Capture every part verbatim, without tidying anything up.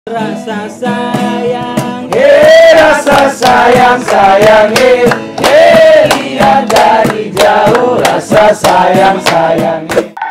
Rasa sayang, Hei rasa sayang sayang, hei hey, lihat dari jauh rasa sayang sayang.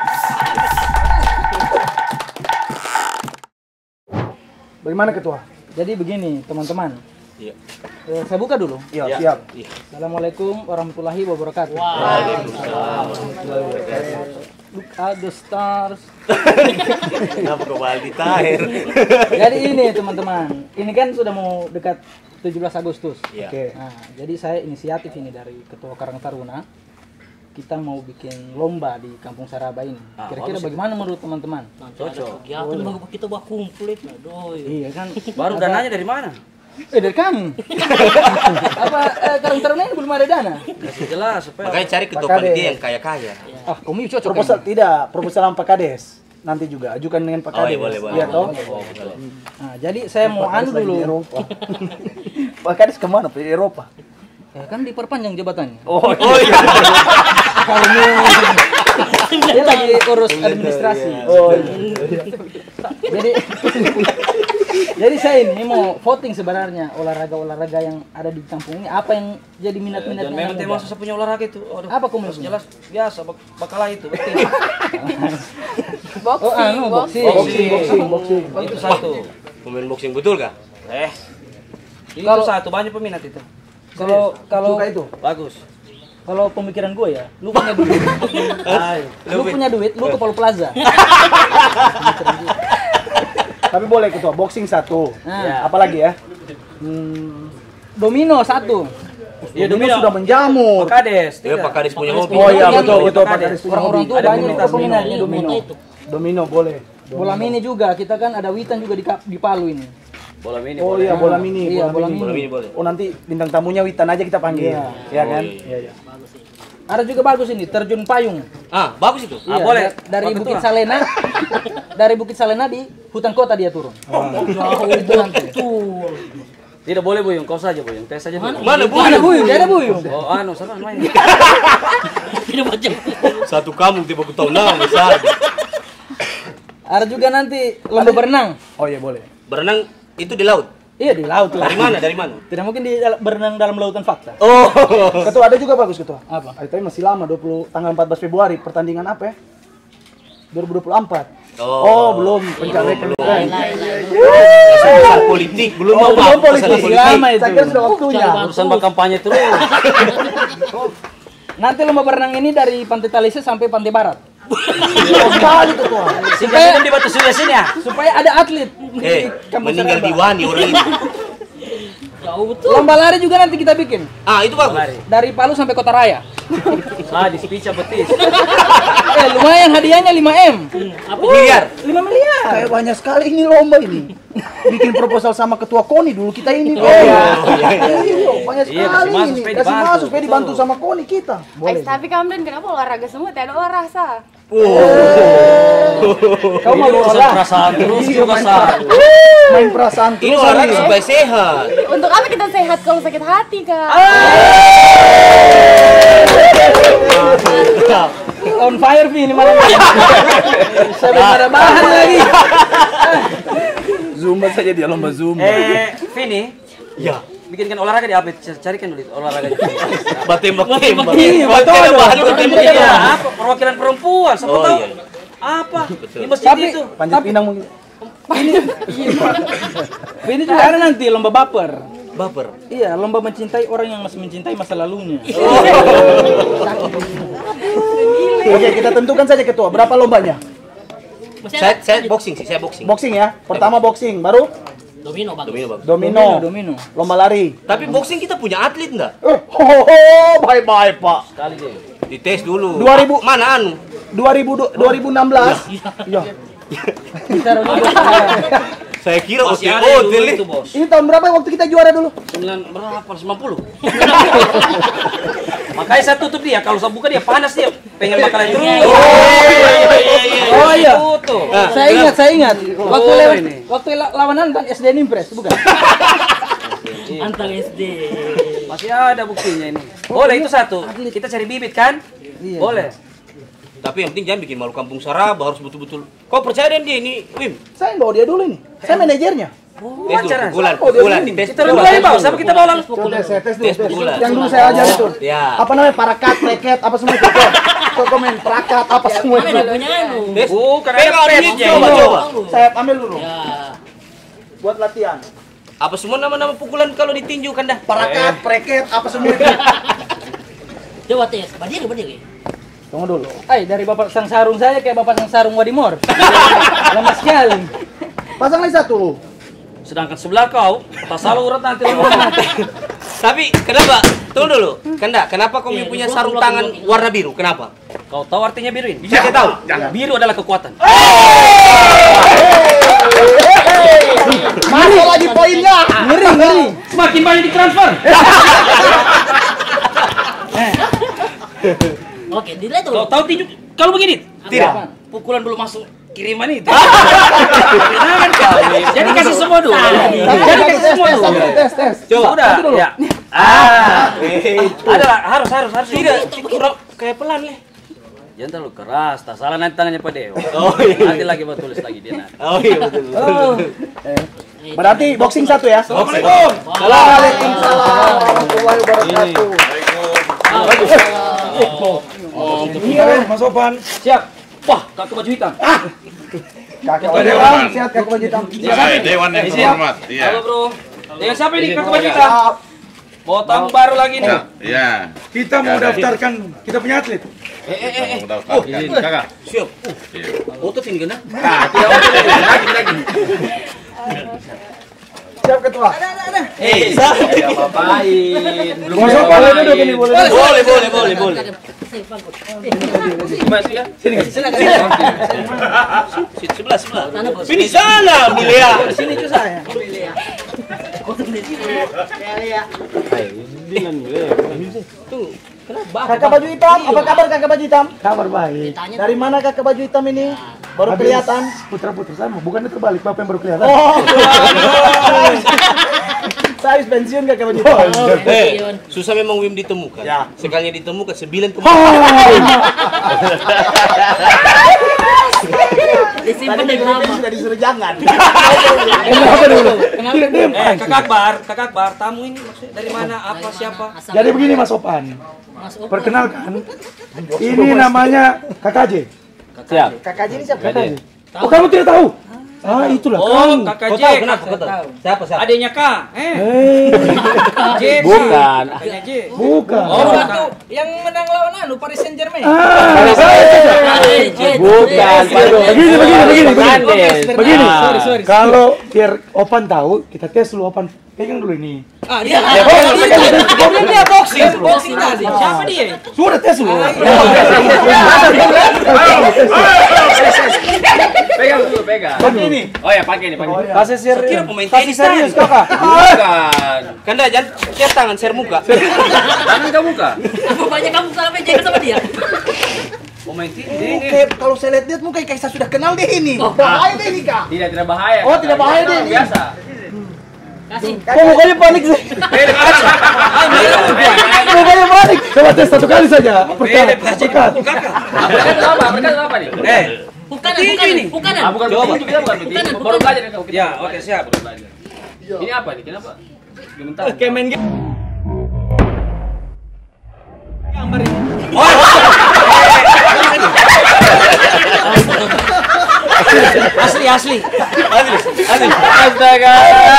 Bagaimana ketua? Jadi begini teman-teman. Iya. Eh, saya buka dulu. Iya, siap. Assalamualaikum warahmatullahi wabarakatuh. Waalaikumsalam. Look at the stars. Kenapa kembali Tahir? Jadi ini teman-teman, ini kan sudah mau dekat tujuh belas Agustus. Iya. Oke. Nah, jadi saya inisiatif ini dari Ketua Karang Taruna. Kita mau bikin lomba di Kampung Saraba ini. Ah, Kira-kira bagus. bagaimana menurut teman-teman? Cocok. Ya, kan baru kita bawa komplit lah, doi. Iya kan? Baru Apa- dananya dari mana? Eh dari kamu. Apa eh, Karang Taruna ini belum ada dana? Masih jelas supaya. Makanya cari ketua Pak Kades. panitia yang kaya-kaya. Ah, kamu cocok. Proposal kan? tidak, proposal Pak Kades. Nanti juga ajukan dengan Pak Oh Kades. iya boleh boleh. Iya toh? Oh, boleh. Nah, jadi saya mau Pak anu Kades lagi dulu. di Eropa. Pak Kades kemana? Ke Eropa. Ya kan diperpanjang jabatannya. Oh, Oh iya. Kamu dia lagi urus administrasi. Oh, Jadi jadi saya ini mau voting sebenarnya olahraga-olahraga yang ada di kampung ini apa yang jadi minat-minatnya. Dan memang anak tema muda. susah punya olahraga itu. Aduh, Apa kamu harus punya? jelas biasa bak- bakala itu. Betul. Oh, anu, boxing. boxing, boxing, boxing. Itu satu. Pemain boxing betul kah? Eh. Itu Kalau- satu banyak peminat itu. Kalau kalau Suka itu. Bagus. kalau pemikiran gue ya, lu punya duit. Lu punya duit, lu ke Palu Plaza. Tapi boleh ketua, boxing satu. Nah, Apalagi ya? hmm, domino satu. Iya, Domino domino. sudah menjamur. Pak Kades. Iya, Pak Kades punya hobi. Oh iya, Domino. betul, betul. Pak Kades. Kades punya Orang-orang hobi. tua Ada banyak komunitas itu peminatnya Iya, domino. itu. Domino boleh. Bola mini juga, kita kan ada Witan juga di, Ka- di Palu ini. Bola mini. Oh boleh. iya, bola mini. Iya, bola mini. Bola mini boleh. Oh nanti bintang tamunya Witan aja kita panggil. Iya. Iya kan? Oh, Iya, iya. Ada juga bagus ini, terjun payung. Ah, bagus itu. Iya, Ah, boleh. da- Dari Pak Bukit Ketua. Salena, dari Bukit Salena di hutan kota dia turun. Jauh itu nanti. Tidak boleh Buyung, kau saja Buyung. Tes saja Buyung. Mana buyung? Dia ada buyung. Oh, anu, sana main. Tidak macam. Satu kamu tiba ku tahu nama besar. Ada juga nanti lomba berenang. Oh iya boleh. Berenang itu di laut. Iya di laut lah. Dari mana? Dari mana? Tidak mungkin di dal- berenang dalam lautan fakta. Oh. Ketua ada juga bagus ketua. Apa? Ah, tapi masih lama, dua puluh tanggal empat belas Februari pertandingan apa ya? dua ribu dua puluh empat. Oh. Oh, belum pencalekan. Urusan politik belum Oh, mau belum Pak. politik. Urusan Lama itu. Saya kira sudah waktunya. Urusan kampanye terus. Nanti lomba berenang ini dari Pantai Talise sampai Pantai Barat. Sekali ketua. Sehingga kan di Batu Surya sini ya. Supaya ada atlet Eh, di Kampung meninggal Saraba. di Wani orang itu. Jauh betul. Lomba lari juga nanti kita bikin. Ah, itu bagus. Dari Palu sampai Kota Raya. Ah, di Spica betis. Eh, lumayan hadiahnya lima M. Miliar. lima miliar. Kayak banyak sekali ini lomba ini. Bikin proposal sama ketua KONI dulu kita ini. Oh iya. Iya, banyak Iya, sekali kasih masuk ini. supaya Kasih dibantu. masuk supaya dibantu Betul. sama KONI kita. Boleh. Eh, tapi Kamden kenapa olahraga semua? Tidak ada olahraga. Kau mau Urusan olah? perasaan terus Iya, juga main sah. Main perasaan Ini terus. olahraga ini. supaya sehat. Untuk apa kita sehat kalau sakit hati, Kak? On fire Vi ini malam ini. Saya belum ada bahan lagi. Zumba saja dia lomba Zumba. Eh, Vini. Ya. Bikinkan olahraga di apa? Carikan dulu olahraganya. Batembak-tembak. Iya, betul. Bahan Betul. batembak. Iya. Iya, apa? Perwakilan perempuan. Siapa Oh, tahu? iya. Apa? Betul. Di masjid Tapi- itu. Panjat pinang mungkin. Ini juga ada nanti lomba baper. Baper. Iya, lomba mencintai orang yang masih mencintai masa lalunya. Oke, kita tentukan saja ketua. Berapa lombanya? Masih Saya ada? saya boxing sih, saya boxing. Boxing ya. Pertama boxing, baru Domino bagus. Domino bagus. domino, Domino. lomba lari. Tapi boxing kita punya atlet enggak? Eh, ho, ho, ho, bye bye Pak. Sekali deh. Dites dulu. dua ribu. Mana anu? dua ribu dua ribu enam belas. Iya. Kita dulu. Saya kira O T Masih ada O dulu dulu. itu, Bos. Ini tahun berapa waktu kita juara dulu? Sembilan berapa? sembilan puluh. Makanya saya tutup dia. Kalau saya buka dia panas dia. Pengen bakalan terus. Oh iya. Tutup. Saya ingat, saya ingat. Waktu Oh, lewat, ini. waktu la- lawanan tentang S D Nimpres, bukan? Antang S D. Masih ada buktinya ini. Boleh itu satu. Kita cari bibit kan? Iya. Boleh. Tapi yang penting jangan bikin malu Kampung Saraba, harus betul-betul. Kau percaya dengan dia ini, Wim? Saya yang bawa dia dulu ini. Saya manajernya. Tes dulu, pukulan, Oh, dia pukulan, ini. tes Kita pukulan, dulu tes bawa, dulu. siapa kita bawa langsung. Coba tes, tes dulu, Tes tes. pukulan. Yang dulu saya ajar itu. Ya. Apa namanya? Parakat, preket, apa semua itu? Kok? Kok komen parakat, apa semua Mana itu? dia punya anu? Tes. Bukan ada Pegang pet. ini, Coba, coba, coba. Saya ambil dulu. Ya. Buat latihan. Apa semua nama-nama pukulan kalau ditinju kan dah? Parakat, preket, apa semua itu? Coba tes. Berdiri, berdiri. Tunggu dulu. Ay, dari bapak sang sarung saya kayak bapak sang sarung Wadimor. Lemas sekali. Pasang lagi satu. Sedangkan sebelah kau, tak salah urat nanti lu mati. Tapi kenapa? Tunggu dulu. Kanda, kenapa kau punya sarung tangan warna biru? Kenapa? Kau tahu artinya biru ini? Saya tahu. Biru adalah kekuatan. Masuk lagi poinnya. Ngeri, ngeri. Semakin banyak ditransfer. Oke, dilihat Kau dulu. tahu tinju kalau begini? Tidak. Pukulan belum masuk kiriman itu. Jangan kau. Jadi kasih semua dulu. Jadi kasih Tes, semua tes, dulu. tes, tes, tes. Coba. Sudah. Satu dulu. Ya. Ah. Adalah harus harus harus. Tidak, kurang kayak pelan leh. Jangan terlalu keras, tak salah nanti tangannya Pak Dewa. Oh, iya. Nanti lagi mau tulis lagi dia nanti. Oh iya betul. Oh. Eh, Berarti boxing satu ya? Assalamualaikum. Waalaikumsalam warahmatullahi wabarakatuh. Iya, Mas Opan. Siap. Wah, kakek baju hitam. Kakak baju hitam, siap kakak baju hitam. Hai, Dewan yang terhormat. Iya. Halo, Bro. Dengan siapa ini kakek baju hitam? Bawa tamu baru lagi nih. Iya. Kita mau daftarkan, kita punya atlet. Eh eh eh. Mau daftarkan. Kakak. Siap. Iya. Otot ini kena. Nah, tidak lagi lagi. Siap ketua. Eh, santai. Apain? Belum Mas Opan boleh duduk ini, boleh duduk. Boleh, boleh, boleh, boleh. Masuk ya. Sini. Sini. Sit sebelah, sebelah. Sini sana, Milia. Sini juga saya. Kakak baju hitam, apa kabar kakak baju hitam? Kabar baik. Dari mana kakak baju hitam ini? Baru kelihatan. Putra-putra sama, bukan itu balik, bapak yang baru kelihatan. Oh, saya habis pensiun kakak baju hitam. Eh, susah memang Wim ditemukan. Ya. Sekalinya ditemukan sembilan temukan. Disimpan Tadi dari lama. sudah disuruh jangan. Kenapa dulu? Eh, Kakak Akbar, Kakak Akbar, tamu ini maksudnya dari mana? Apa siapa? Asal Jadi begini Mas Opan, Mas Opan. perkenalkan, ini namanya Kakak J. Siap. Kakak J ini siapa? Kakak J. Oh kamu tidak tahu? Ah itulah Oh, kamu. Kakak Kau J. tahu kenapa? Kau Kakak tahu? tahu. Siapa siapa? Adanya K. Eh, Eh, J. Bukan. Adanya J. bukan. Oh, Bukan. Kakak. Yang menang lawan anu Paris Saint-Germain. Ah, Eh, Jet. Bukan. begini, begini, begini, begini. Begini. Begini, Ah, sorry, sorry. kalau biar Opan tahu, kita tes dulu Opan. Pegang dulu ini. Ah, dia. Ya, pegang, pegang. Dia dia boxing. Boxing tadi. Siapa dia? Sudah tes dulu. Pegang dulu, pegang. Pakai ini. Oh ya, pakai ini, pakai. Kasih serius. Kira pemain Kasih tenis serius tadi. kakak. Bukan. Kanda jangan share tangan, share muka. Tangan kamu Kak. Apa banyak kamu salah jaga sama dia? Pemain ini. Oke, kalau saya lihat-lihat muka kayak saya sudah kenal deh ini. Bahaya deh ini kak. Tidak tidak bahaya. Oh, tidak bahaya deh ini. Biasa. Kasih. Kok mukanya panik sih? Mukanya panik. Coba tes satu kali saja. Perkat, perkat. Mereka apa? Mereka apa nih? Eh, Bukan, bukan ini. Bukan. Ah, bukan Coba. begitu, kita bukan begitu. Bukan, Baru bukan. belajar kita. ya, oke siap. Baru belajar. Ini apa nih? Kenapa? Gementar. Kemen game. Asli asli. Adil, adil. Astaga.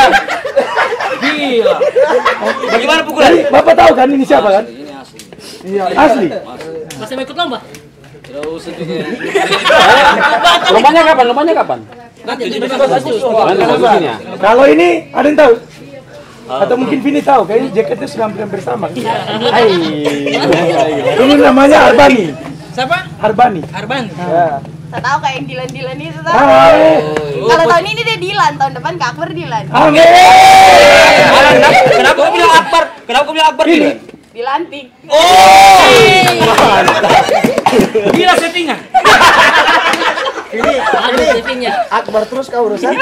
Gila. Bagaimana pukulan? Jadi, Bapak tahu kan ini siapa kan? Ini asli. Iya, asli. Masih mau ikut lomba? Tidak usah juga. Lombanya kapan? Lombanya kapan? Nanti Tujuh di belas depan Agustus. Agustus. Nanti Agustus ya. Kalau ini ada yang tahu? Atau mungkin Vini tahu, kayaknya jaketnya sudah hampir sama. Hai. Ini namanya Arbani. Siapa? Arbani. Arban. Ya. Tak tahu kayak yang Dilan-Dilan itu tahu. Hai. Kalau tahun ini dia Dilan, tahun depan Kak Akbar Dilan. Amin. Kenapa kau bilang Akbar? Kenapa kau bilang Akbar Ini. ini? Dilantik. Gila settingan. Ada savingnya. Akbar terus kau urusan.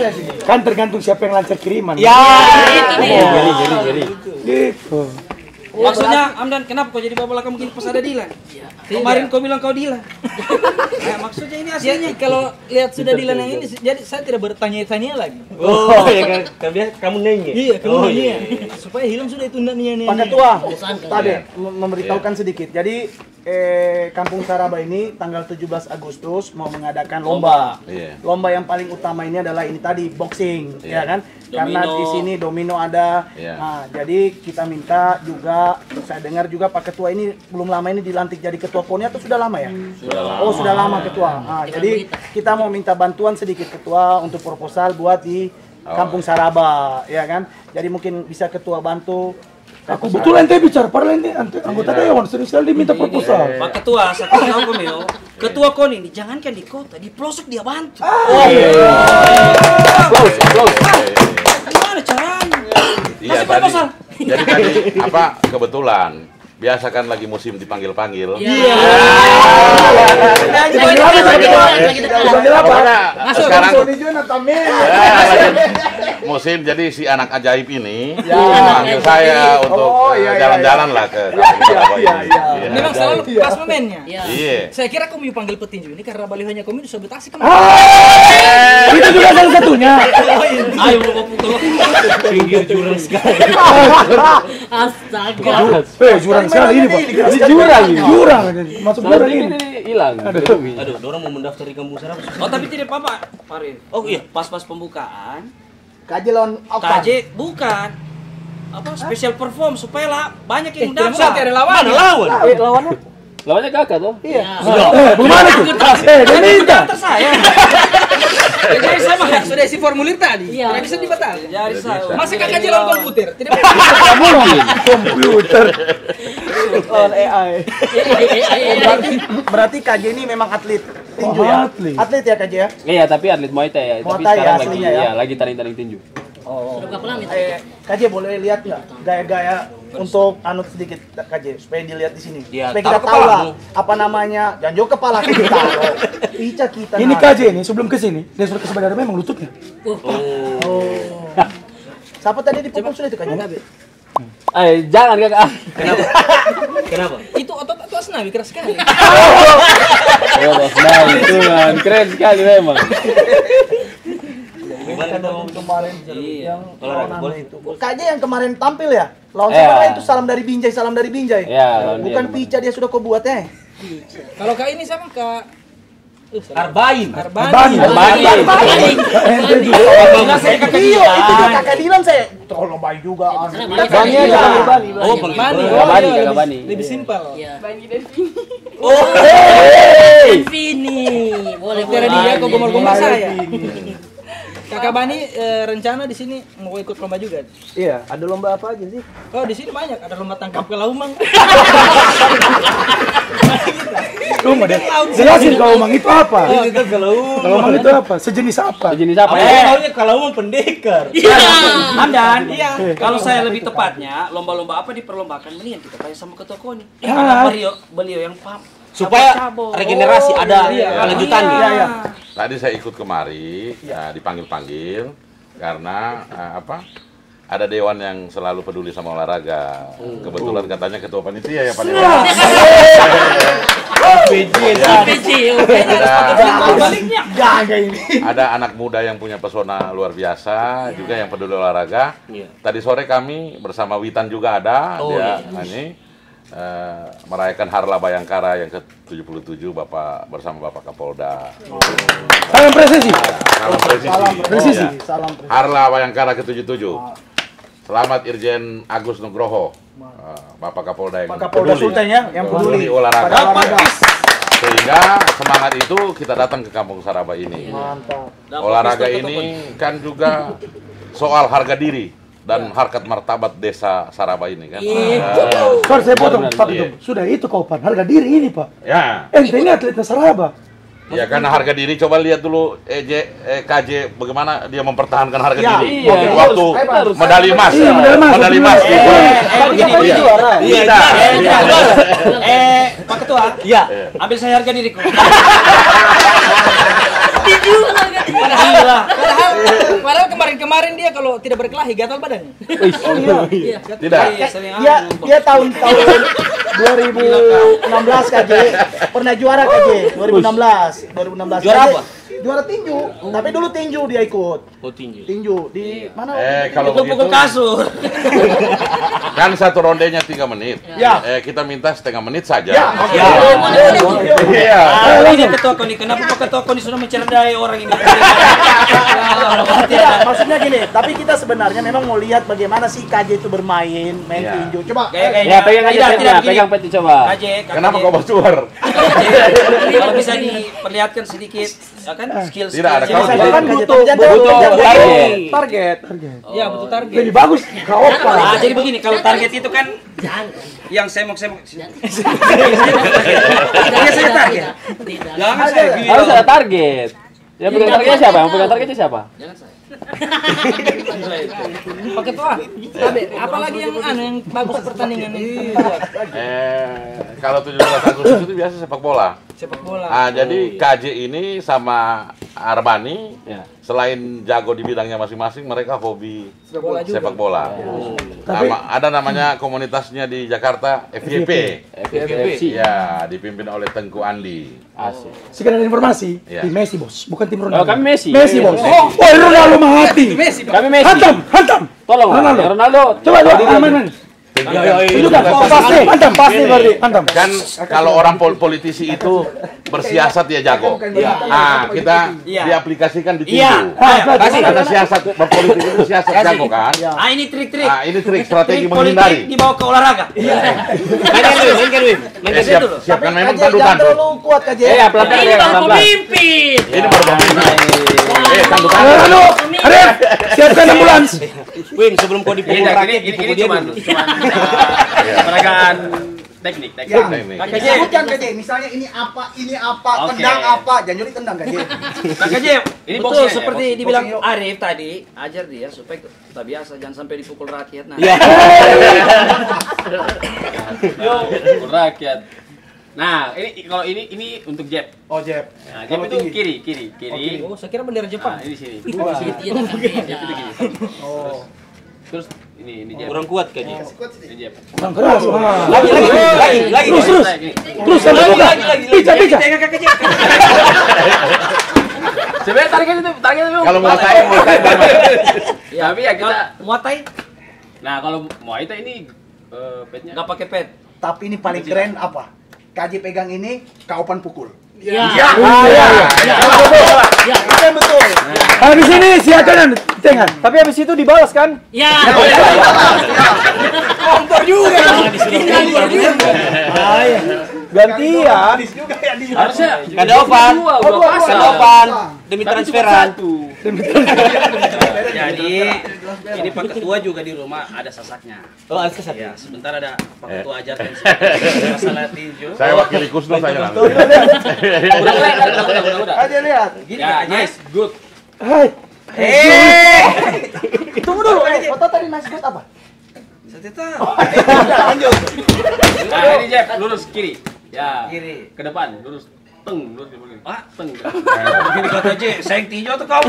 Kan tergantung siapa yang lancar kiriman. Ya. Itu dia. Geli, geli, geli. Gitu. Maksudnya Amdan, kenapa kau jadi bapak kamu gini pas ada Dilan? Kemarin kau bilang kau Dilan. Nah, maksudnya ini aslinya. Ya, kalau lihat sudah Dilan yang ini, jadi saya tidak bertanya-tanya lagi. Oh, ya kan kamu kamu nanya. Iya, kamu nanya. Supaya hilang sudah itu nia-nia. Pak Ketua, Bosankan. tadi mem- memberitahukan sedikit. Jadi eh, Kampung Saraba ini tanggal tujuh belas Agustus mau mengadakan lomba. Iya. Lomba yang paling utama ini adalah ini tadi boxing, Iya. ya kan? Karena Domino. di sini domino ada. Iya. Nah, jadi kita minta juga, saya dengar juga Pak Ketua ini belum lama ini dilantik jadi ketua P O N I atau sudah lama ya? Sudah lama. Oh, sudah lama ketua. Nah, jadi kita mau minta bantuan sedikit ketua untuk proposal buat di Kampung Saraba, ya kan? Jadi mungkin bisa ketua bantu. Aku betul ente bicara, padahal ente ente anggota dewan sering sekali diminta proposal. Pak Ketua, saya kasih tahu kamu yo. Ketua K O N I ini jangankan di kota, di pelosok dia bantu. Aplaus, aplaus. Gimana caranya? Iya Kasih tadi. proposal. Jadi tadi apa kebetulan biasa kan lagi musim dipanggil-panggil. Iya. Dipanggil apa? Sekarang Sony Jonathan Min. ya, lagi musim jadi si anak ajaib ini memanggil saya untuk Oh, eh, iya, iya, jalan-jalan lah ke Kampung Saraba iya, ini. iya. Iya. Memang selalu pas momennya. Iya. Iya. Saya kira kamu panggil petinju ini karena balihonya kamu itu sebut asik kan? Itu juga salah satunya. Ayo bawa pukul. Pinggir jurang sekali. Astaga. Eh, jurang sekali ini, Pak. Ini jurang, ini. jurang. Masuk jurang ini. Hilang. Aduh, orang mau mendaftar di Kampung Saraba. Oh, tapi tidak apa-apa, Farid. Oh iya, pas-pas pembukaan, Kaji lawan Okta. K J bukan apa special perform supaya lah banyak yang Tidak mendaftar. ada lawan. Mana lawan? Eh, lawannya? Lawannya kakak tuh. Iya. Eh, bagaimana tuh? Eh, dia minta. Daftar saya. Jadi saya mah sudah isi formulir tadi. Iya. Tidak bisa dibatal. Jadi saya. Masa kakak jalan komputer? Tidak bisa. Komputer. Lawan A I. Eh, Berarti, berarti K J ini memang atlet tinju ya? atlet. Atlet ya K J ya? Iya, tapi atlet Muay Thai ya. Muay Tapi Thai ya, sekarang lagi aslinya ya. ya, lagi tanding-tanding tinju. Sudah berapa lama itu? Eh, K J boleh lihat nggak gaya-gaya untuk anut sedikit K J supaya dilihat di sini. Ya, supaya kita taruh tahu lah kepalamu. apa namanya dan juga kepala kita. Ica kita. Ini nah. K J ini sebelum ke sini, dia suruh ke sebenarnya memang lututnya. Oh. Siapa tadi dipukul sudah itu K J? Eh, jangan kakak. Kenapa? Itu otot-otot Asnawi keras sekali. Oh, bos, nah itu kan keren sekali memang. Gimana dong kemarin Iya. yang Olahraga lawan golf. itu? K J yang kemarin tampil ya? Lawan Iya. siapa itu salam dari Binjai, salam dari Binjai. Iya, lawan Bukan dia. Pica dia sudah kau buat eh. Kalau kak ini sama kak Arbain. Arbani. Arbani. Saya kakak Iya, Dilan. itu juga kakak Dilan saya. Tolong baik juga. Sana Anu. banyak Bani yang aja, Dilan. Bani. Oh, panggil. Bani. Kakak Bani, iya, kakak lebih- Bani. Lebih simpel. Iya. Bani dan Vini. Vini. Boleh Karena boleh. dia kok gomol-gomol Bani. saya. Kakak Bani eh, rencana di sini mau ikut lomba juga. Iya, ada lomba apa aja sih? Oh, di sini banyak. Ada lomba tangkap kelaumang. Cuma deh. Jelasin kalau mang itu apa? Itu kalau Kalau mang itu apa? Sejenis apa? sejenis apa Eh. ya? Taunya kalau mau pendekar. Iya. Hamdan, iya. Kalau saya lebih tepatnya, lomba-lomba apa diperlombakan mendingan kita tanya sama ketua K O N I. Ah. Karena beliau beliau yang paham. Supaya Cabut-cabut. regenerasi ada Iya. kelanjutannya. Iya, iya. Tadi saya ikut kemari, ya, dipanggil-panggil karena eh, apa? Ada dewan yang selalu peduli sama olahraga. Kebetulan katanya ketua panitia ya Pak Dewan. P J. Baliknya. Jaga ini. Ada anak muda yang punya pesona luar biasa, juga yang peduli olahraga. Tadi sore kami bersama Witan juga ada, dia ini eh, merayakan Harla Bayangkara yang ke tujuh puluh tujuh Bapak bersama Bapak Kapolda. Salam presisi. Salam presisi. Presisi. Iya. Salam presisi. Harla Bayangkara ke tujuh puluh tujuh. Selamat Irjen Agus Nugroho. eh, Bapak Kapolda yang Pak Kapolda peduli. Sultan ya, yang peduli Peduli olahraga. pada olahraga. Sehingga semangat itu kita datang ke Kampung Saraba ini. Mantap. Olahraga ini kan juga soal harga diri dan harkat martabat desa Saraba ini kan. Nah, Sorry saya potong, Pak Iya. Ketum. Sudah itu kau Pan, harga diri ini Pak. ya, Ente ini atletnya Saraba. ya karena harga diri coba lihat dulu E J, eh, K J bagaimana dia mempertahankan harga Ya, diri. iya, Waktu- waktu harus. medali emas. Iya, medali emas, Medali medali emas. emas. gitu. Eh, begini, Iya, begini. juara. Iya. Eh, Pak Ketua. Iya. Ambil saya harga diriku. Dijual kan. Padahal Padahal, padahal kemarin-kemarin kemarin dia kalau tidak berkelahi gatal badannya. Oh iya. Tidak. Dia dia tahun-tahun dua ribu enam belas K J pernah juara K J dua ribu enam belas. dua ribu enam belas Juara apa? Juara tinju. Tapi dulu tinju dia ikut. Oh tinggi. Tinju di mana? Eh kalau Pukul-pukul begitu kasur. kan satu rondenya tiga menit. Ya. Eh kita minta setengah menit saja. Ya. Ya. Iya. Ah, ini ketua koni, kenapa Pak ketua koni sudah mencerdai orang ini? Tidak, maksudnya gini, tapi kita sebenarnya memang mau lihat bagaimana sih K J itu bermain, main Ya. tinju. Coba Kayak kayak Ya, pegang aja tidak, petnya, tidak, begini. pegang peti coba. K J, K J. Kenapa kau bocor? Kalau bisa diperlihatkan sedikit, ya kan skill. Tidak ada, skill. kalau Misalkan tidak- K J, butuh- jangan butuh jangan- target. Target, target. Ya betul target. Lebih bagus kau apa? Ah, jadi begini, kalau target itu kan yang semok-semok. Dia saya target. Tidak. Jangan saya gila. Harus ada target. Yang pegang targetnya siapa? Yang pegang targetnya siapa? Jangan saya. Pak Ketua, tapi apalagi yang anu yang bagus pertandingan ini? Eh kalau tujuh belas Agustus itu biasa sepak bola. Sepak bola. Ah, jadi K J ini sama Arbani Ya. selain jago di bidangnya masing-masing, mereka hobi Sepak bola juga. sepak bola. Nama- ada namanya komunitasnya di Jakarta F Y P. F F C. Ya, dipimpin oleh Tengku Andi. Asik. Sekedar informasi, Iya. tim Messi bos, bukan tim Oh, Ronaldo. kami Messi. Messi bos. Oh, oh Ronaldo mati. Messi, Pak. Kami Messi. Hantam, hantam. Tolong, Ronaldo. Ronaldo. Ronaldo. Coba coba main main. Itu kan pasti, hantam pasti berarti, hantam. Kan kalau orang pol- politisi itu bersiasat ya jago. Ah, kita Iya. diaplikasikan di Iya. tinju. Ah, berarti. Karena siasat berpolitik itu siasat jago kan. Ah, ini trik-trik. Ah, ini trik strategi Trik menghindari. politik dibawa ke olahraga. Mainkan dulu, mainkan dulu. Eh, Mainkan siap, dulu. siapkan Tapi memang K J jangan tandu-tandu. terlalu kuat K J. Eh, ya pelan-pelan Ini ya, baru pelan-pelan. pemimpin. Ini baru pemimpin. Eh, tandu-tandu. Ronaldo, Arif, siapkan ambulans. Win, sebelum kau dipukul Ini rakyat, ini dipukul ini dia cuman dulu. cuman uh, peragaan teknik teknik. Ya. Teknik. Kak J, Sebutkan K J, misalnya ini apa, ini apa, Oke. tendang apa, jangan jadi tendang K J. Kak J, Ini betul boxing ya, seperti boxing. dibilang Boxing, yuk. Arif tadi, ajar dia supaya tak biasa, jangan sampai dipukul rakyat. Nah, Yo, rakyat. Nah, ini kalau ini ini untuk jab. Oh Jeb. Nah, jab itu kiri, kiri, kiri. Oh, saya kira bendera Nah, Jepang. ini sini. Oh, Iya, tapi beda. Jab itu gini. oh. Terus ini ini jab. kurang kuat Kak J. Ini jab. Bang keras. Wah. Lagi, lagi, lagi, lagi. Terus terus. Gini. Terus sampai buka. Pica pica. Tengah Kak J. Sebenarnya target itu target itu. Kalau mau saya mau saya Tapi ya kita. Muay Thai Nah, kalau Muay Thai ini eh, petnya nggak pakai pet. Tapi ini paling keren apa? K J pegang ini, kaupan pukul. Ya. Ah, iya, iya. Ya. Itu yang betul. Habis ini siap kanan, tengah. Tapi habis itu dibalas kan? Ya. Kompor juga. Ah, iya. Gantian. juga ya di harusnya Kada opan. dua, Oh, dua, pasang. Kada opan demi Tapi cuma transferan. satu. Jadi ini Pak Ketua juga di rumah ada sasaknya. Oh, ada kesan. Ya, sebentar ada Pak Ketua ajarkan masalah tinju. Saya wakili Kusno saya nanti. Udah, udah, udah, udah, udah, udah. Aja lihat. Gini Ya, Kak J. nice, good. Hai. Eh, Tunggu dulu. Eh, Foto tadi Mas Good apa? saya tahu. Lanjut. Nah, ini jab, lurus kiri. Ya. Kiri. Ke depan, lurus. Teng, lurus ke belakang. Ah, Teng. Gini kata J, saya yang tinju atau kau?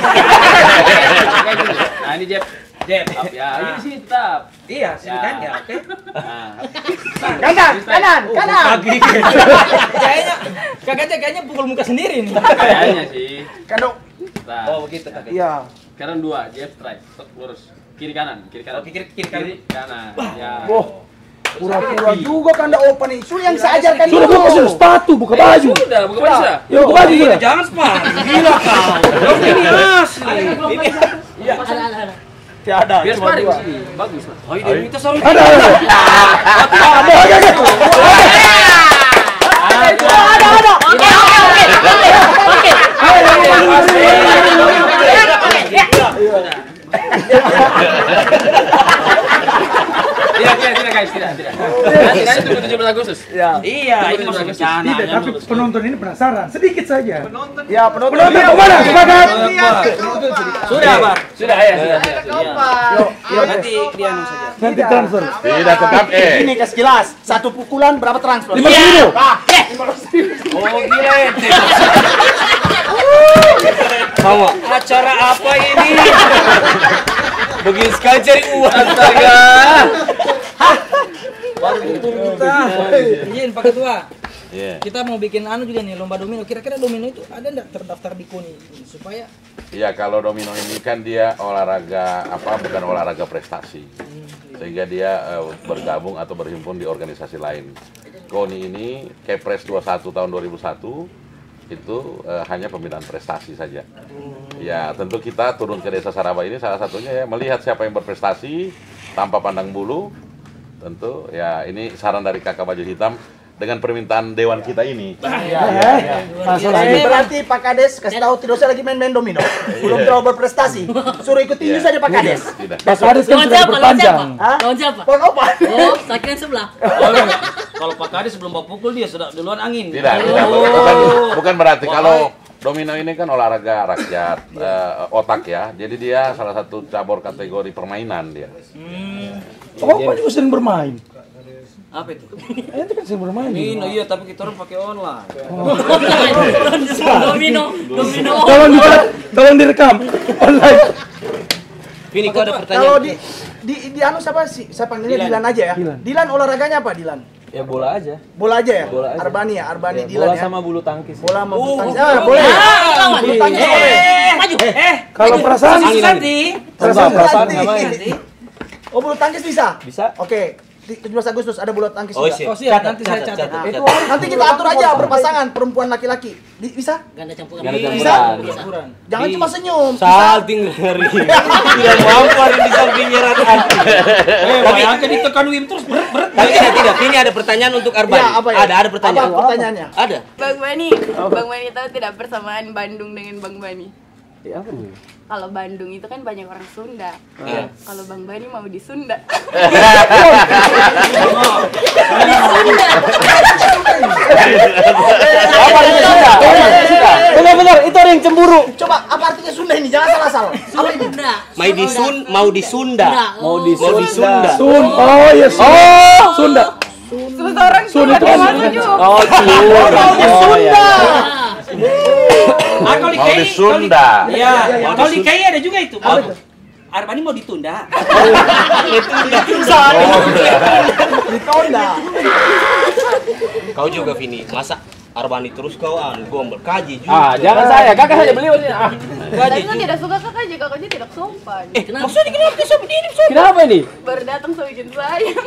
Nah, ini jab. Jeb. Up, ya, ini sini tetap. Iya, sini kan ya, oke. Nah. Kanan, kanan, kanan. Kaki. Kayaknya Kak J kayaknya pukul muka sendiri nih. Kayaknya sih. Kado. Nah, Oh, begitu Kak. Iya. sekarang dua, jab strike, tek, lurus. Kiri kanan, kiri kanan. Oh, kiri- kiri kanan. Kiri kanan. Ya. Wah. Pura-pura juga kan ada open nih. Sudah yang saya ajarkan Sudah buka sudah sepatu, buka Eh, baju. Sudah, buka baju sudah. Yo, buka baju sudah. Jangan span. Gila kau. Kau ini asli. Ini Ada, ada, ada. Tiada. Biar cuma sparring dua. sini. Bagus lah. Oh, dia minta sarung. Ada, ada. Ada, ada, ada. Ada, ada. Oke, oke, oke. Oke. Tidak, tidak, tidak guys, tidak, tidak. Nanti nanti tunggu tujuh belas Agustus. Ya. Iya, ini masuk bencana. Tidak, tapi penonton ini penasaran. Sedikit saja. Ya, penonton. Penonton kemana? Sepakat? Sudah, Pak. Sudah, ya, sudah, sudah. sudah. Yuk, nanti dia anu saja. Nanti transfer. Tidak tetap eh. Ini kasih jelas. Satu pukulan berapa transfer? Lima ribu. Oh, gila. Mau acara apa ini? Kalian cari uang. Astaga. Baru betul kita. Izin Pak Ketua. Iya. Kita mau bikin anu juga nih lomba domino. Kira-kira domino itu ada enggak terdaftar di KONI supaya Iya, kalau domino ini kan dia olahraga apa bukan olahraga prestasi. Sehingga dia uh, bergabung atau berhimpun di organisasi lain. KONI ini Kepres dua puluh satu tahun dua ribu satu itu uh, hanya pembinaan prestasi saja. Ya, tentu kita turun ke Desa Saraba ini salah satunya ya melihat siapa yang berprestasi tanpa pandang bulu. Tentu ya ini saran dari Kakak Baju Hitam dengan permintaan dewan kita ini. Ya, ya, ya. Masalah ini berarti Pak Kades kasih tahu tidak usah lagi main-main domino. Belum terlalu berprestasi. Suruh ikut tinju saja Pak Kades. Tidak. Pak Kades kan Lawan sudah siapa? Lawan berpanjang. siapa? Hah? Lawan siapa? Pohon apa? Oh, saya kira sebelah. kalau Pak Kades sebelum bawa pukul dia sudah duluan angin. Tidak, tidak. Bukan, bukan berarti kalau domino ini kan olahraga rakyat, eh, otak ya. Jadi dia salah satu cabur kategori permainan dia. Oh, Pak juga sering bermain. Apa itu? Eh, itu kan sering bermain. Domino iya, tapi kita orang pakai online. Domino, domino. Tolong di tolong direkam online. Ini kok ada Kalau pertanyaan. di di di anu siapa sih? Saya panggilnya Dilan, aja ya. Dilan. Dilan olahraganya apa Dilan? Ya bola aja. Bola aja ya? Bola aja. Arbani ya, Arbani Ya, Dilan bola ya. sama bulu tangkis. Bola sama bulu tangkis. Ah, boleh. lawan. Bulu tangkis boleh. Maju. Eh, Kalau perasaan Santi. perasaan perasaan Santi. nggak main. Oh, bulu tangkis bisa? Bisa. Oke. Di tujuh belas Agustus ada bulu tangkis Oh, juga. siap. Oh siap, nanti saya catat. Nah, itu nanti kita atur aja berpasangan perempuan laki-laki. Di- Bisa? Ganda campuran. Ganda Bisa? campuran. Campuran. Jangan cuma senyum. Bisa? Salting dari. Tidak mampu ada di sampingnya Rata. Eh, bayangkan ditekan Wim terus berat berat. Tapi tidak, tidak. Ini ada pertanyaan untuk Arban. Ya, apa ya? Ada, ada pertanyaan. Apa pertanyaannya? Ada. Bang Bani, Bang Bani tahu tidak persamaan Bandung dengan Bang Bani? Ya, apa nih? Kalau Bandung itu kan banyak orang Sunda. Iya. Kalau Bang Bani mau di Sunda. Apa artinya sudah? Benar-benar itu orang yang cemburu. Coba apa artinya Sunda ini? Jangan salah-salah. Apa ini? Sunda. Mau di Sun, mau di Sunda. Mau di Mau di Sunda. Sun. Oh, iya Sun. Oh, Sunda. Terus orang Sun Sunda itu mau kan- maju. Oh, cium. Oh, ya. Ah, kalau di Mau K I, di Sunda. Iya, kalau di K I ada juga itu. Mau Arbani mau ditunda. Ditonda. Kau juga Vini. Masa Arbani terus kau anu gombel kaji juga. Ah, jangan saya. Kakak saja beliau ini. Ah. Tapi kan tidak suka kakak aja, kakaknya tidak sopan. Eh, kenapa? Maksudnya kenapa dia sopan ini sopan? Kenapa ini? Baru datang so bikin sayang.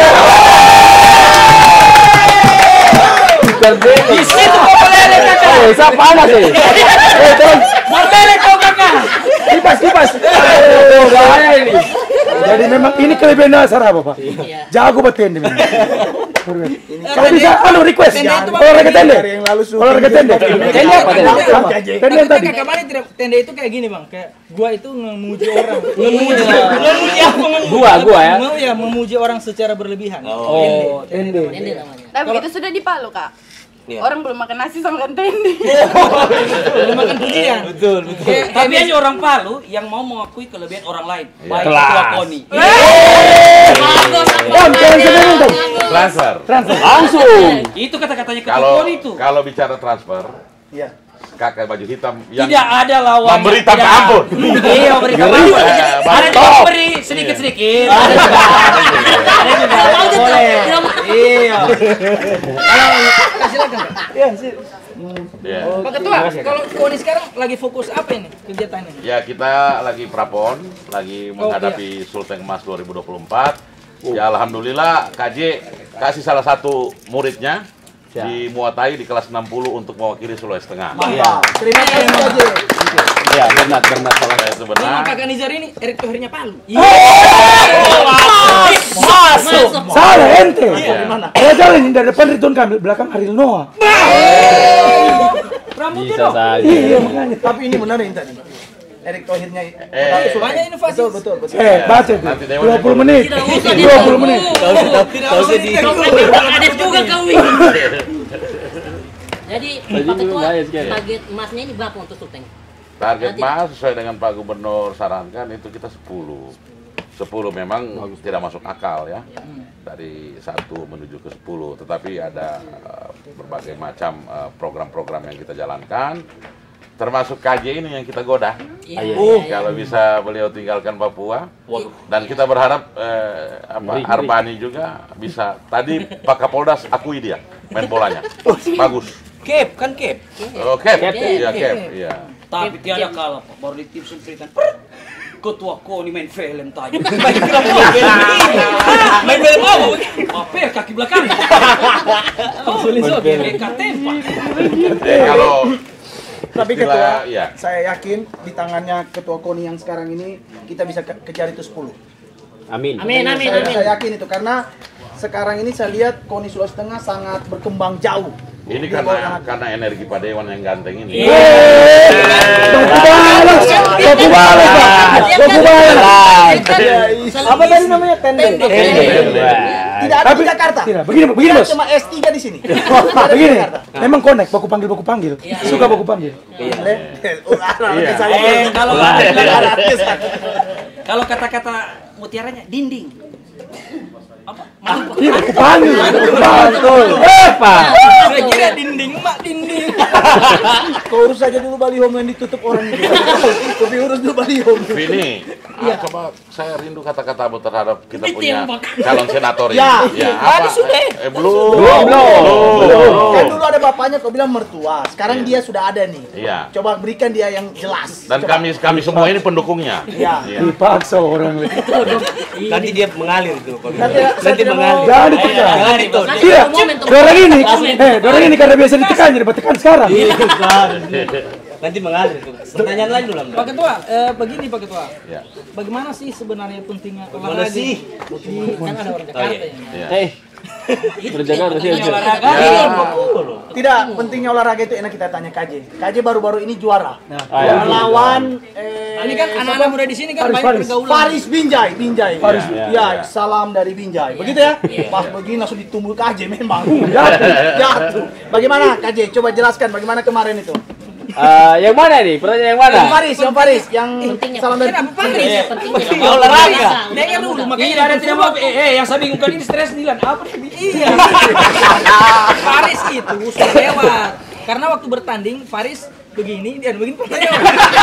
Terbeli. Di situ kau meleleh kakak. Eh, saya panas sih. Eh, tolong. Meleleh kau kakak. Kipas, kipas. Oh, bahaya ini. Jadi memang ini kelebihan dasar apa, Pak? Iya. Jago betul ini. Kalau bisa, anu request. Olahraga tende. Dari yang lalu suruh. Olahraga tende. Tende apa tende? Apa? Tende yang tadi. Kakak Bani tidak tenda itu kayak gini bang, kayak gua itu memuji orang. Memuji. Memuji apa? Gua, gua ya. Mau ya memuji orang secara berlebihan. Oh, Tende. Tende namanya. Tapi itu sudah di Palu kak. Iya. Orang belum makan nasi sama makan tende. Belum makan pujian. Betul, betul. Kayak- Tapi hanya orang Palu yang mau mengakui kelebihan orang lain. Baik Kelas. ketua KONI. Om, jangan sedih dong. Transfer. langsung. Itu kata-katanya ketua Kalau KONI itu. kalau bicara transfer, Iya. Kakak Baju Hitam yang Tidak ada lawan. memberi tanpa ampun. Iya, memberi tanpa ampun. Ada juga memberi sedikit-sedikit. Ada juga. Ada juga. Boleh. Iya. Kalau silakan. Kak. Iya, sih. Ya. Pak Ketua, kalau KONI sekarang lagi fokus apa ini kegiatannya? Ya, kita lagi prapon, lagi menghadapi Sultan Emas dua ribu dua puluh empat. Ya alhamdulillah K J kasih salah satu muridnya di Muatai di kelas enam puluh untuk mewakili Sulawesi Tengah. Mantap. Terima kasih aja. Ya, Bernat, Bernat salah. Ya, itu Memang benar. Kakak Nizar ini Erick Thohirnya Palu. Masuk. Salah ente. Gimana? Saya jalan dari depan Ridwan Kamil, belakang Ariel Noah. Rambutnya Bisa dong. saja. Iya, makanya. Tapi ini benar ini tadi. Erick Thohirnya. Eh, Banyak inovasi. Betul, betul, betul. Eh, baca tuh. Nanti Dewan dua puluh menit. Tidak usah dua puluh menit. Tidak usah di. Ada juga kau ini. Jadi Tadi Pak Ketua, bahaya sekali. target emasnya ini berapa untuk Sulteng? Target Mas sesuai dengan Pak Gubernur sarankan itu kita sepuluh. sepuluh memang tidak masuk akal ya. Dari satu menuju ke sepuluh, tetapi ada uh, berbagai macam uh, program-program yang kita jalankan. termasuk K J ini yang kita goda. Iya. Uh, kalau bisa beliau tinggalkan Papua. Dan kita berharap eh, apa, Arpani juga bisa. Tadi Pak Kapoldas akui dia main bolanya. Bagus. Cap kan cap. Oh, Cap. Iya, Cap. Iya. Tapi tiada kalah Pak. Baru di tim sempritan. Ketua Koni main film tadi. Main film. Main film apa? Apa kaki belakang. Sulit sulit. Mereka tempat. Kalau Tapi istilah, ketua, iya. saya yakin di tangannya ketua KONI yang sekarang ini kita bisa ke- kejar itu sepuluh. Amin. Amin, amin, saya, amin. saya yakin itu karena sekarang ini saya lihat KONI Sulawesi Tengah sangat berkembang jauh. ini karena karena energi Pak Dewan yang ganteng ini. Baku balas, baku balas, Pak. Baku balas. Apa tadi namanya? Tende. Tidak ada Tapi- di Jakarta. Tidak, begini, begini, Tidak Bos. cuma S tiga di sini. Begini, memang connect, baku panggil, baku panggil. Suka baku panggil. Iya. Eh, kalau kalau kata-kata mutiaranya dinding. Apa? Iya, baku panggil. Betul. Eh, Pak. Saya kira dinding, mak dinding. Kau urus saja dulu baliho yang ditutup orang itu. Kopi urus dulu baliho. Vini, ah, coba saya rindu kata-kata Abu terhadap kita Itu punya yang bak- calon senator ini. Ya. Ya, apa? Eh, belum. Belum, belum. Kan dulu ada bapaknya kau bilang mertua. Sekarang dia sudah ada nih. Iya. Coba berikan dia yang jelas. Dan Coba. kami kami semua ini pendukungnya. Iya. Iya. Dipaksa orang. Nanti dia mengalir itu. Nanti, saya tidak mau. Jangan ditekan. Jangan itu. Tidak, Momentum. orang ini, eh, orang ini karena biasa ditekan jadi ditekan sekarang. Nanti mengalir itu. Pertanyaan lain dulu, Pak Ketua, eh, begini Pak Ketua. Ya. Bagaimana sih sebenarnya pentingnya Mana olahraga? sih? Di- kan ada orang Jakarta yang Iya. Eh, berjaga sih aja. Olahraga. Ya. Tidak, pentingnya olahraga itu enak kita tanya K J. K J baru-baru ini juara. Ayo. Melawan eh, Ini kan anak-anak muda di sini kan Faris, banyak Faris. pergaulan. Faris Binjai, Binjai. Faris. Ya, Ya, ya. salam dari Binjai. Begitu ya? Pas begini langsung ditumbul K J memang. Jatuh, jatuh. Bagaimana K J? Coba jelaskan bagaimana kemarin itu. Eh, yang mana nih? Pertanyaan yang mana? Yang Faris, yang Faris, yang Pentingnya. salam dari Kenapa Faris? Iya, pentingnya. Pentingnya olahraga. Dengar dulu, makanya Iya, ada tidak mau. Eh, eh, yang saya bingungkan ini stres Dilan. Apa nih? Iya. Faris itu sudah lewat. Karena waktu bertanding Faris begini dan begini pertanyaan.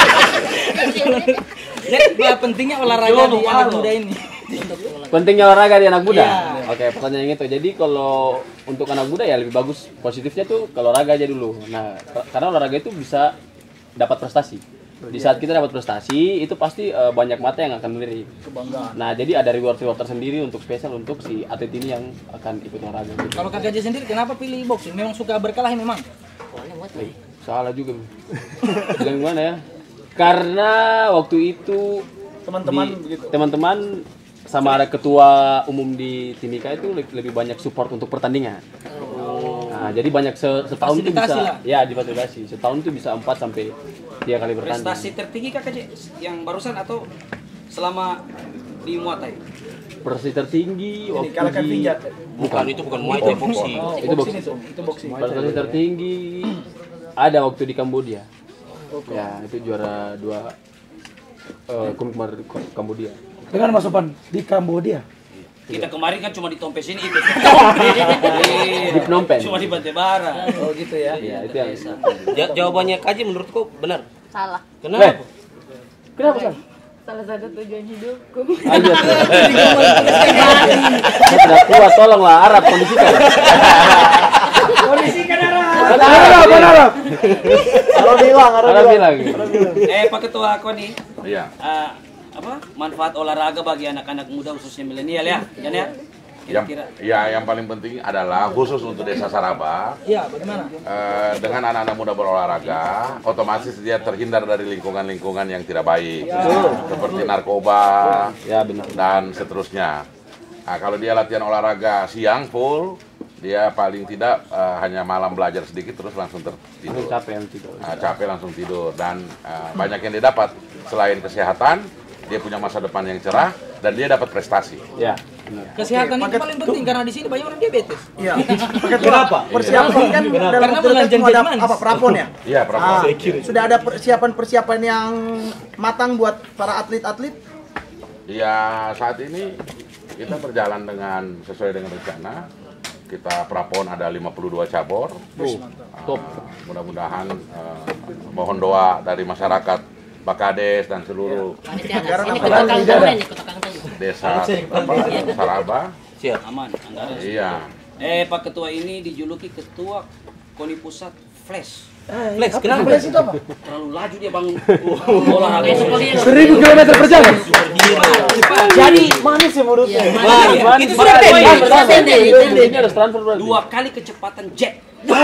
Jadi bah, pentingnya olahraga di anak muda ini. Pentingnya olahraga di anak muda. Iya. Oke, pertanyaan yang itu. Jadi kalau untuk anak muda ya lebih bagus positifnya tuh kalau olahraga aja dulu. Nah, karena olahraga itu bisa dapat prestasi. Di saat kita dapat prestasi, itu pasti eh, banyak mata yang akan melirik. Nah, jadi ada reward-reward tersendiri untuk spesial untuk si atlet ini yang akan ikut olahraga. Gitu. Kalau Kak Gaji sendiri kenapa pilih boxing? Memang suka berkelahi memang. Eh, salah juga. Bilang gimana ya? Karena waktu itu teman-teman di- begitu. teman-teman sama ada ketua umum di Timika itu lebih, lebih banyak support untuk pertandingan. Nah, jadi banyak se- setahun tuh Fasilitasi bisa lah. ya difasilitasi. Setahun tuh bisa empat sampai tiga kali bertanding. Prestasi tertinggi Kakak J yang barusan atau selama di Muay Thai? Prestasi tertinggi Ini waktu kalahkan di Pinjat. Bukan itu bukan Muay Thai boxing. Oh, Itu boxing boxing. itu, itu boxing. prestasi tertinggi ada waktu di Kambodia. Ya, itu juara dua eh Komik Mar- Kambodia. Dengan Mas Sopan di Kambodia. Kita kemarin kan cuma ditompesin itu. Di Phnom Penh. Cuma di Batubara. Oh gitu ya. Iya, itu yang Ja- jawabannya Kaji menurutku benar. Salah. Eh, kenapa salah? Salah satu tujuan hidupku. Aja. Saya tidak kuat, tolonglah Arab kondisikan. Kondisikan arah. Arab, Arab. Arab bilang, Arab Arab bilang. bilang. Eh Pak Ketua Koni, Iya. eh, apa manfaat olahraga bagi anak-anak muda khususnya milenial ya, Jan ya? Yang, Kira-kira. ya, yang paling penting adalah khusus untuk Desa Saraba. Iya, bagaimana? Eh, dengan anak-anak muda berolahraga, otomatis dia terhindar dari lingkungan-lingkungan yang tidak baik, seperti narkoba Ya benar. dan seterusnya. Nah, kalau dia latihan olahraga siang full, dia paling tidak eh, hanya malam belajar sedikit terus langsung tertidur. Capek yang tidur. Nah, capek langsung tidur dan eh, banyak yang dia dapat selain kesehatan, dia punya masa depan yang cerah dan dia dapat prestasi. Ya. Benar. Kesehatan itu paling penting karena di sini banyak orang diabetes. Iya. Kenapa? Persiapan kan dalam Karena waktu dekat melanjutkan mau ada manis. apa prapon ya? Iya, Prabowo. Ah, sudah ada persiapan-persiapan yang matang buat para atlet-atlet? Ya, saat ini kita berjalan dengan sesuai dengan rencana. Kita prapon ada lima puluh dua cabur. Top. Uh, mudah-mudahan uh, mohon doa dari masyarakat Bakades dan seluruh Ini ketua Kangtang ini, ketua Kangtang. desa apa, Saraba. Siap. Aman. Anggaran. Iya. Eh, Pak Ketua ini dijuluki Ketua KONI Pusat Flash. Flex, kenapa flex itu apa? Terlalu laju dia bang. Olahraga Seribu kilometer per jam. Jadi manis ya mulutnya. itu sudah pendek. Ini harus transfer berarti. Dua kali kecepatan jet.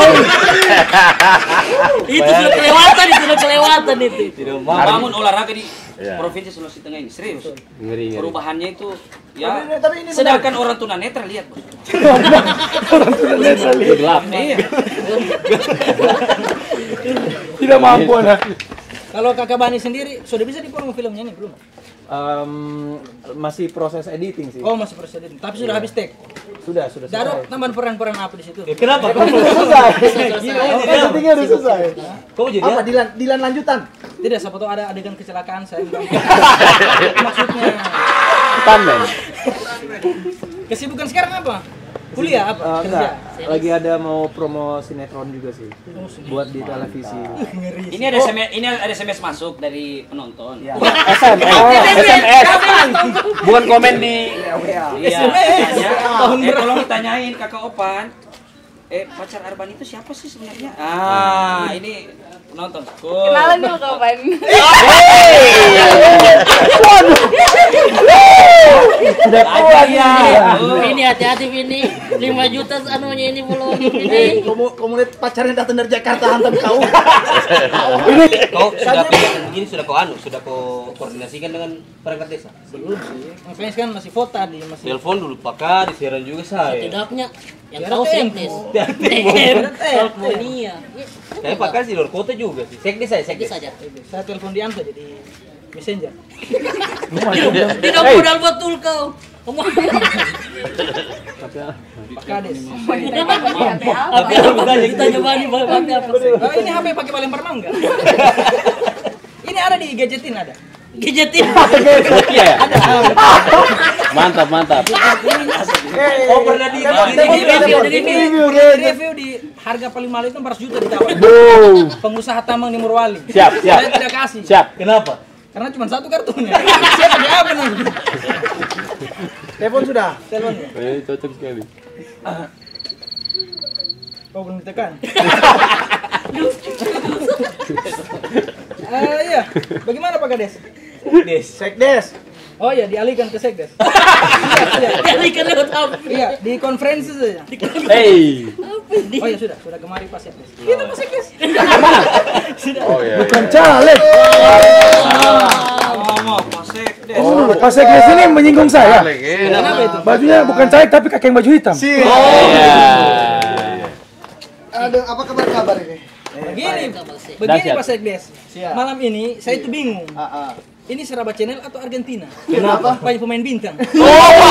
Itu sudah kelewatan, itu sudah kelewatan itu. Bangun olahraga di Iya. Provinsi Sulawesi Tengah ini serius. Ngeri, ngeri. Perubahannya itu ya. Tapi- tapi ini sedangkan orang tunanetra lihat bos. Itu gelap. Iya. Tidak mampu anak. Kalau Kakak Bani sendiri sudah bisa dipromo filmnya nih belum? Em, masih proses editing sih. Oh masih proses editing, tapi sudah habis take. Sudah, sudah Daro tambahan peran-peran apa di situ? Kenapa? Selesai. Editingnya udah selesai. Kamu jadi Apa Dilan Dilan lanjutan? Tidak, siapa tahu ada adegan kecelakaan saya. Maksudnya Stuntman. kesibukan sekarang apa? Kuliah apa? Eh, Kerja. enggak, lagi ada mau promo sinetron juga sih. Buat di televisi. Ini ada S M S, ini ada S M S masuk dari penonton. Ya. S M S. S M S. Bukan komen di Iya. S M S. Tanya, eh tolong ditanyain Kakak Opan. Eh pacar Arban itu siapa sih sebenarnya? Ah, ini penonton. Cool. Kenalan dulu kapan? Sudah kuat ya. Ini hati-hati ini lima juta anunya ini belum ini. Kamu kamu lihat pacarnya datang dari Jakarta hantam kau. Kau sudah begini sudah kau anu, sudah kau koordinasikan dengan perangkat desa. Belum sih. Makanya sekarang masih vota di masih. Telepon dulu Pakar, disiaran juga saya. Setidaknya yang Biar tahu tempo. sekdes. Biar tempo. Harmonia. Saya Pakar di luar kota juga sih. Sekdes saya, Sekdes sekdes. saja. Saya telepon di Anta jadi messenger. Tidak modal betul kau. Kamu Pak Kades. apa apa kita coba nih pakai apa? Oh, ini H P pakai paling mangga. Ini ada di gadgetin ada. Gadgetin. Iya ya? Mantap, mantap. Oh pernah di Di review, di review, di review di harga paling mahal itu empat ratus juta ditawar. Pengusaha tambang di Morowali. Siap, siap. Saya tidak kasih. Siap. Kenapa? Karena cuma satu kartunya. Saya pakai apa nanti? Telepon sudah. Teleponnya. Eh, cocok sekali. Kau belum ditekan. Eh iya. Bagaimana Pak Kades? Sekdes. Sekdes. Oh iya, dialihkan ke sekdes. Dialihkan lewat apa? Iya, di konferensi saja. Hey. Oh iya sudah, sudah kemari Pak Sekdes. Itu Pak Sekdes. Oh iya. Bukan iya. caleg. Ngomong Pak Sekdes. Oh, Pak Sekdes ini menyinggung saya. Caleg, iya. Kenapa itu? Bajunya bukan caleg tapi kakek baju hitam. Iya. Ada apa kabar-kabar ini? Begini, begini Dahsyat. Pak Sekdes. Malam ini saya itu bingung. Ah, ah. Ini Seraba Channel atau Argentina? Kenapa? Banyak pemain bintang. Keren,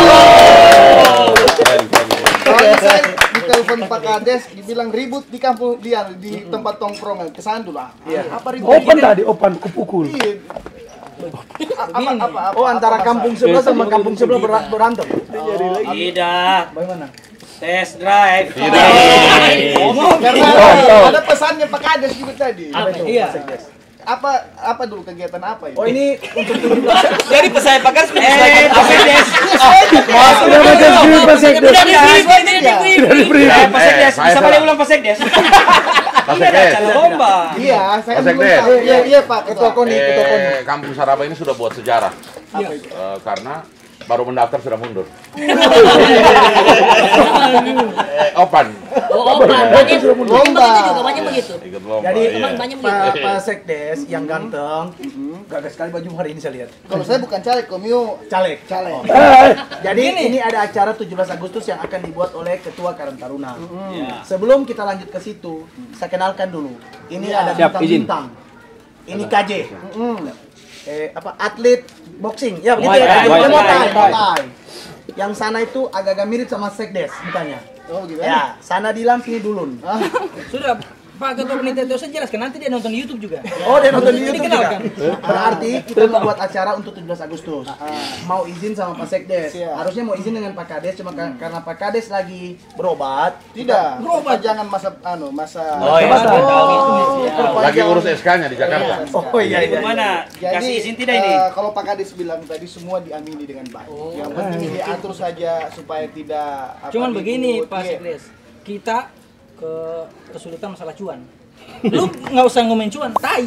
keren, keren. Soalnya saya ditelepon Pak Kades, dibilang ribut di kampung dia di tempat tongkrongan. Kesana dulu ah. Iya. Apa ribut? Open tadi, open kupukul. Iya. A- Apa, apa, apa, Oh, antara apa kampung sebelah sama kampung sebelah ber- berantem. Tidak. Bagaimana? Test drive. masalah? Karena Oh, ada pesannya Pak Kades juga tadi. Apa itu? Iya. Apa apa dulu kegiatan apa ini? Oh, ini untuk tujuh belas. Jadi pesan Pakar sudah diselesaikan Pak Sekdes. Sudah baca skrip Pak Sekdes. Udah di brief, ini di Sudah brief. di brief. Eh, Pak Sekdes, saya bisa salah. balik ulang Pak Sekdes. Pak Ini ada Sekdes. acara lomba. Iya, saya Pak belum Sekdes. tahu. Iya, iya Pak. Ketua KONI, ketua KONI. Eh, Kampung Saraba ini sudah buat sejarah. Apa itu? Eh, karena baru mendaftar sudah mundur. eh, Opan. Oh, oh, banyak Lomba. begitu juga, banyak begitu. Ikut lomba. Jadi, iya. Banyak Pak begitu. Pak Sekdes yang ganteng, gagal sekali baju hari ini saya lihat. Kalau saya bukan caleg, komio Caleg. caleg. Jadi ini ada acara tujuh belas Agustus yang akan dibuat oleh Ketua Karang Taruna. Ya. Sebelum kita lanjut ke situ, saya kenalkan dulu. Ini ada Siap, izin. bintang-bintang. Ini K J. Eh apa atlet boxing. Ya begitu Muay ya. Thai, Muay Muay Thai, Thai. Muay Thai. Yang sana itu agak-agak mirip sama Sekdes mukanya. Oh gitu. Ya, sana Dilan sini Dulun. Ah, Sudah Pak Ketua Panitia T O S jelaskan nanti dia nonton di YouTube juga. Oh, dia nonton di YouTube juga. Dikenalkan. Berarti kita mau buat acara untuk tujuh belas Agustus. Mau izin sama Pak Sekdes. Harusnya mau izin dengan Pak Kades, cuma ka- karena Pak Kades lagi berobat. Tidak, Berobat. jangan masa anu, masa Oh, iya. perpanjangan. Lagi urus S K-nya di Jakarta. Oh iya iya. Gimana? Jadi Kasih izin tidak ini? eh, kalau Pak Kades bilang tadi semua diamini dengan baik. Yang penting diatur saja supaya tidak apa, Cuman begini ribut. Pak Iya. Sekdes, kita ke kesulitan masalah cuan. Lu nggak usah ngomongin cuan, tai.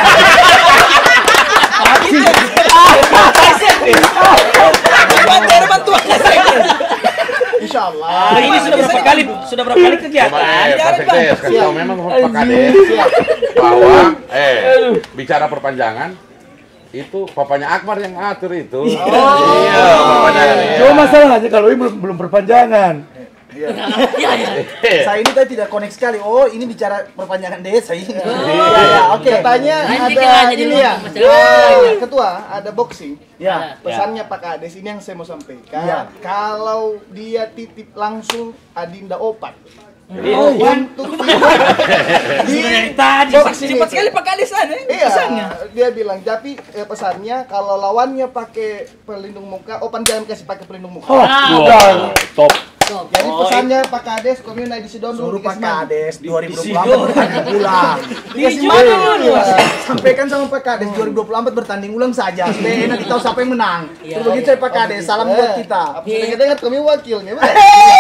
Bantuan bantuan. Insya Allah. Ah, ini sudah berapa kali sudah berapa kali Coba kegiatan? eh, Pak Sekdes, kasih tahu memang Pak Kades bahwa eh bicara perpanjangan itu papanya Akbar yang ngatur itu. Iya, perpanjangan. Cuma masalahnya kalau ini belum belum perpanjangan. Iya, iya. Saya ini tadi tidak connect sekali. Oh, ini bicara perpanjangan desa ini. Iya, ya, oke. Katanya Nanti ada kita jadi ini ya. macam- eh, Ketua, ada boxing. Ya. Pesannya Pak Kades ini yang saya mau sampaikan. Ya. Kalau dia titip langsung Adinda Opat. Oh, Untuk Sudah dari tadi. boxing Cepat itu. sekali Pak Kades sana. Iya, Pesannya. dia bilang tapi eh, pesannya kalau lawannya pakai pelindung muka, Opan jangan kasih pakai pelindung muka. Oh, Wah, top. Jadi pesannya Pak Kades, kami naik di Sidon suruh dulu Pak dikasih mana? Kades dua ribu dua puluh empat bertanding ulang. Dikasih Iya. mana? Sampaikan sama Pak Kades dua ribu dua puluh empat bertanding ulang saja. Supaya nanti tahu siapa yang menang. Terus begitu saya Pak Kades, salam buat kita. Apa sudah dengar kami wakilnya, benar?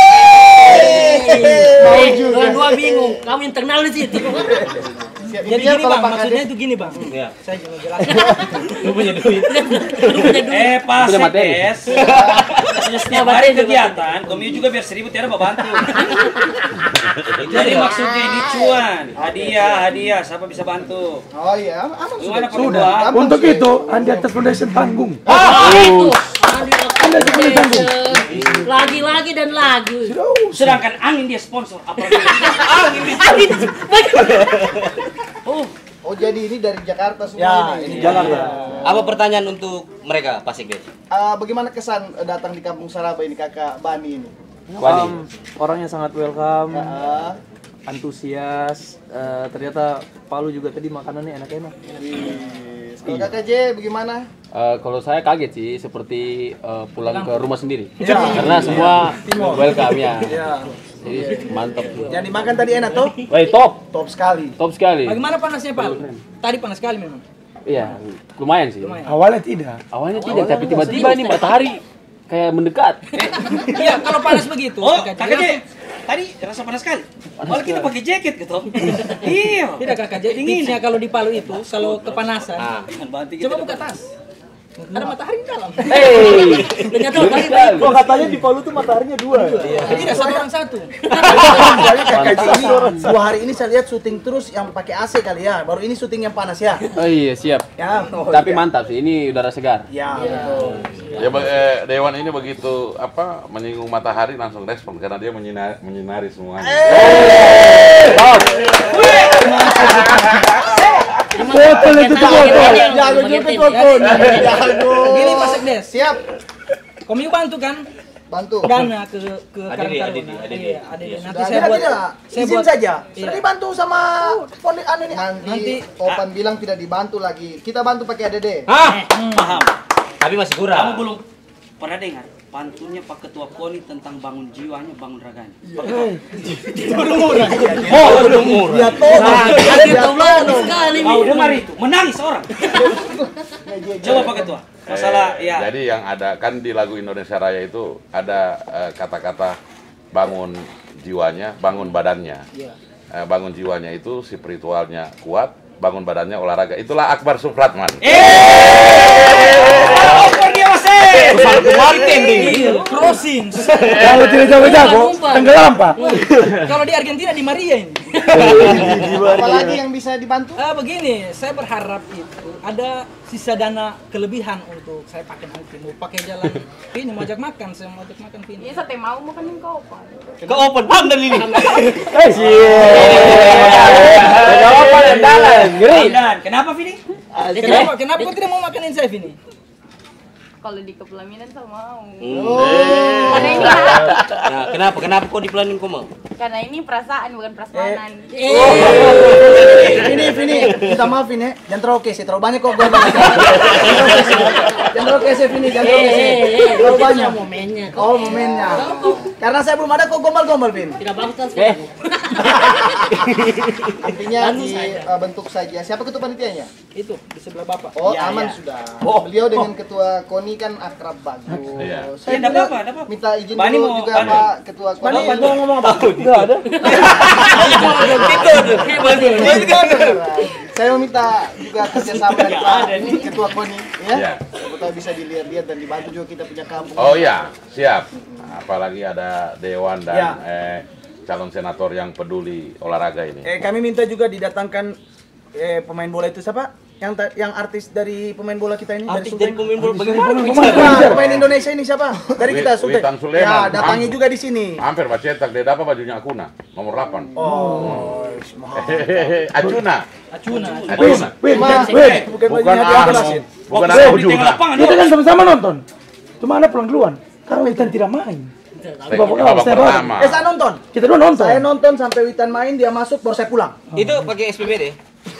Mau juga. Dua bingung, kamu internal di situ. Siap. Jadi Intinya gini kalau Bang, Pak maksudnya Kades itu gini Bang. Saya cuma jelasin. Lu punya duit. Lu punya duit. Eh, Pak Sudah materi. Sekdes. Sudah setiap hari kegiatan, kami juga biar seribu tiada bantu. Jadi maksudnya ini cuan, hadiah, hadiah, siapa bisa bantu? Oh iya, aman Gimana sudah. Pak Ketua? Gampang Untuk sudah. itu Andi Atas Foundation tanggung. Ah, itu. Andi Foundation. Lagi-lagi dan lagi. Sedangkan angin dia sponsor, apalagi angin dia. Oh, oh jadi ini dari Jakarta semua Ya, ini. ini Jakarta. Apa pertanyaan untuk mereka, Pak Sekdes? Ah, bagaimana kesan eh, datang di Kampung Saraba ini Kakak Bani ini? Um, orangnya sangat welcome, Ah, antusias. eh, ternyata Palu juga tadi makanannya enak-enak. wis. Kalau Kakak J bagaimana? Eh, kalau saya kaget sih, seperti eh, pulang ke rumah sendiri. Karena semua welcome ya. Jadi mantap. Yang dimakan tadi enak tuh? Wah, top, Top sekali. top sekali. Bagaimana panasnya Pak? Tadi panas sekali memang. Iya, lumayan sih. Lumayan. Awalnya tidak. Awalnya tidak, tapi tiba-tiba nih matahari kayak mendekat. Iya, kalau panas begitu. Oh, Kakak kakak J, J, tadi rasa panas sekali. Malah kita pakai jaket gitu. Iya. Tidak Kakak J, tipsnya kalau di Palu itu kalau kepanasan, Bantu kita coba buka tas. Ada matahari di dalam. Hey, Ternyata bagus matahari sekali. Kok katanya di Palu tuh mataharinya dua. tidak satu orang satu. Soalnya Kakak J ini dua hari ini saya lihat syuting terus yang pakai A C kali ya. Baru ini syuting yang panas ya. Oh iya, siap. Ya. oh Tapi iya. mantap sih, ini udara segar. Ya, betul. Ya ba- eh, Dewan ini begitu apa menyinggung matahari langsung respon karena dia menyinari, menyinari semuanya. Betul itu tuh betul. Jago juga tuh. Jago. Gini Pak Sekdes, Siap. Komi bantu kan Bantu. dana ke ke Adidi, Karang Adidi, Taruna. Adidi. Iya, Adidi. Nanti Nah, saya tidak, buat tidak. saya Izin buat saja. Iya. Sudah dibantu sama pondok anu ini. Nanti, Nanti Opan bilang tidak dibantu lagi. Kita bantu pakai A D D. Hah? Paham. Tapi masih kurang. Kamu belum pernah dengar pantunnya Pak Ketua KONI tentang bangun jiwanya, bangun raganya. Pak Ketua. Oh, udah murah. Ya toh. Kita ulang sekali. Mau dengar itu? Menangis orang. Coba Pak Ketua. Masalah Eh, ya. Jadi yang ada kan di lagu Indonesia Raya itu ada eh, kata-kata bangun jiwanya, bangun badannya. Eh, bangun jiwanya itu spiritualnya kuat, bangun badannya olahraga. Itulah Akbar Supratman. Over dia masih. Kemarin tending. crossing. Kalau tidak jago-jago, tenggelam Pak. Kalau di Argentina di Maria ini. Apalagi yang bisa dibantu? Ah begini, saya berharap itu ada sisa dana kelebihan untuk saya pakai nanti mau pakai jalan ini mau ajak makan, saya mau ajak makan Ini ini. sate mau makan yang kau apa? Ke open pam dan ini. Eh sih. Enggak apa-apa andalan, ngeri. Dan kenapa Vini? Kenapa? Kenapa kau tidak mau makanin saya ini? Kalau di kepelaminan sama mau. Oh. Ada yang jahat. Nah, kenapa? Kenapa kok di planning kau mau? Karena ini perasaan bukan prasmanan. Oh. Vini, Vini, minta maaf Vini, jangan terlalu kese, terlalu banyak kok gombal. Jangan terlalu kese Vini, jangan terlalu kese. Terlalu banyak momennya. Oh, momennya. Karena saya belum ada kok gombal-gombal Vin. Tidak bagus kan? Intinya dibentuk saja. Siapa ketua panitianya? Itu di sebelah Bapak. Oh, Ya, aman ya. sudah. Oh. Beliau dengan ketua KONI kan akrab bagus. Iya. Saya Ya, enggak juga apa-apa, enggak apa-apa. minta izin Bani dulu mau- juga Bani. Pak Ketua Bani, KONI. mau ngomong apa? Enggak ada. Saya meminta juga kerjasama dari Pak Ketua KONI, ya. Iya. Siapa tahu bisa dilihat-lihat dan dibantu juga kita punya kampung. Oh iya, siap. Apalagi ada dewan dan Ya. eh, calon senator yang peduli olahraga ini. Eh, kami minta juga didatangkan eh, pemain bola itu siapa? Yang ta- yang artis dari pemain bola kita ini Artis Sulteng. dari pemain bola bagaimana? Nah, pemain Indonesia ini siapa? Dari kita Wi- Sulteng. Witan Sulaiman. Ya, datangi Hampir. juga di sini. Hampir Pak cetak, dia dapat bajunya Akuna, nomor delapan. Oh, Hehehe, Acuna. Acuna. Acuna. Wait, Ma- wait. bukan Bukan bajunya dia Anu, Belasin. bukan Fokus Anu di tengah juga. lapangan. Kita kan sama-sama nonton. Cuma ada pulang duluan. Karena Witan tidak main. Babak Babak pertama. Eh, saya nonton. Kita dua nonton. Saya nonton sampai Witan main, dia masuk, baru saya pulang. Itu pakai S P B D.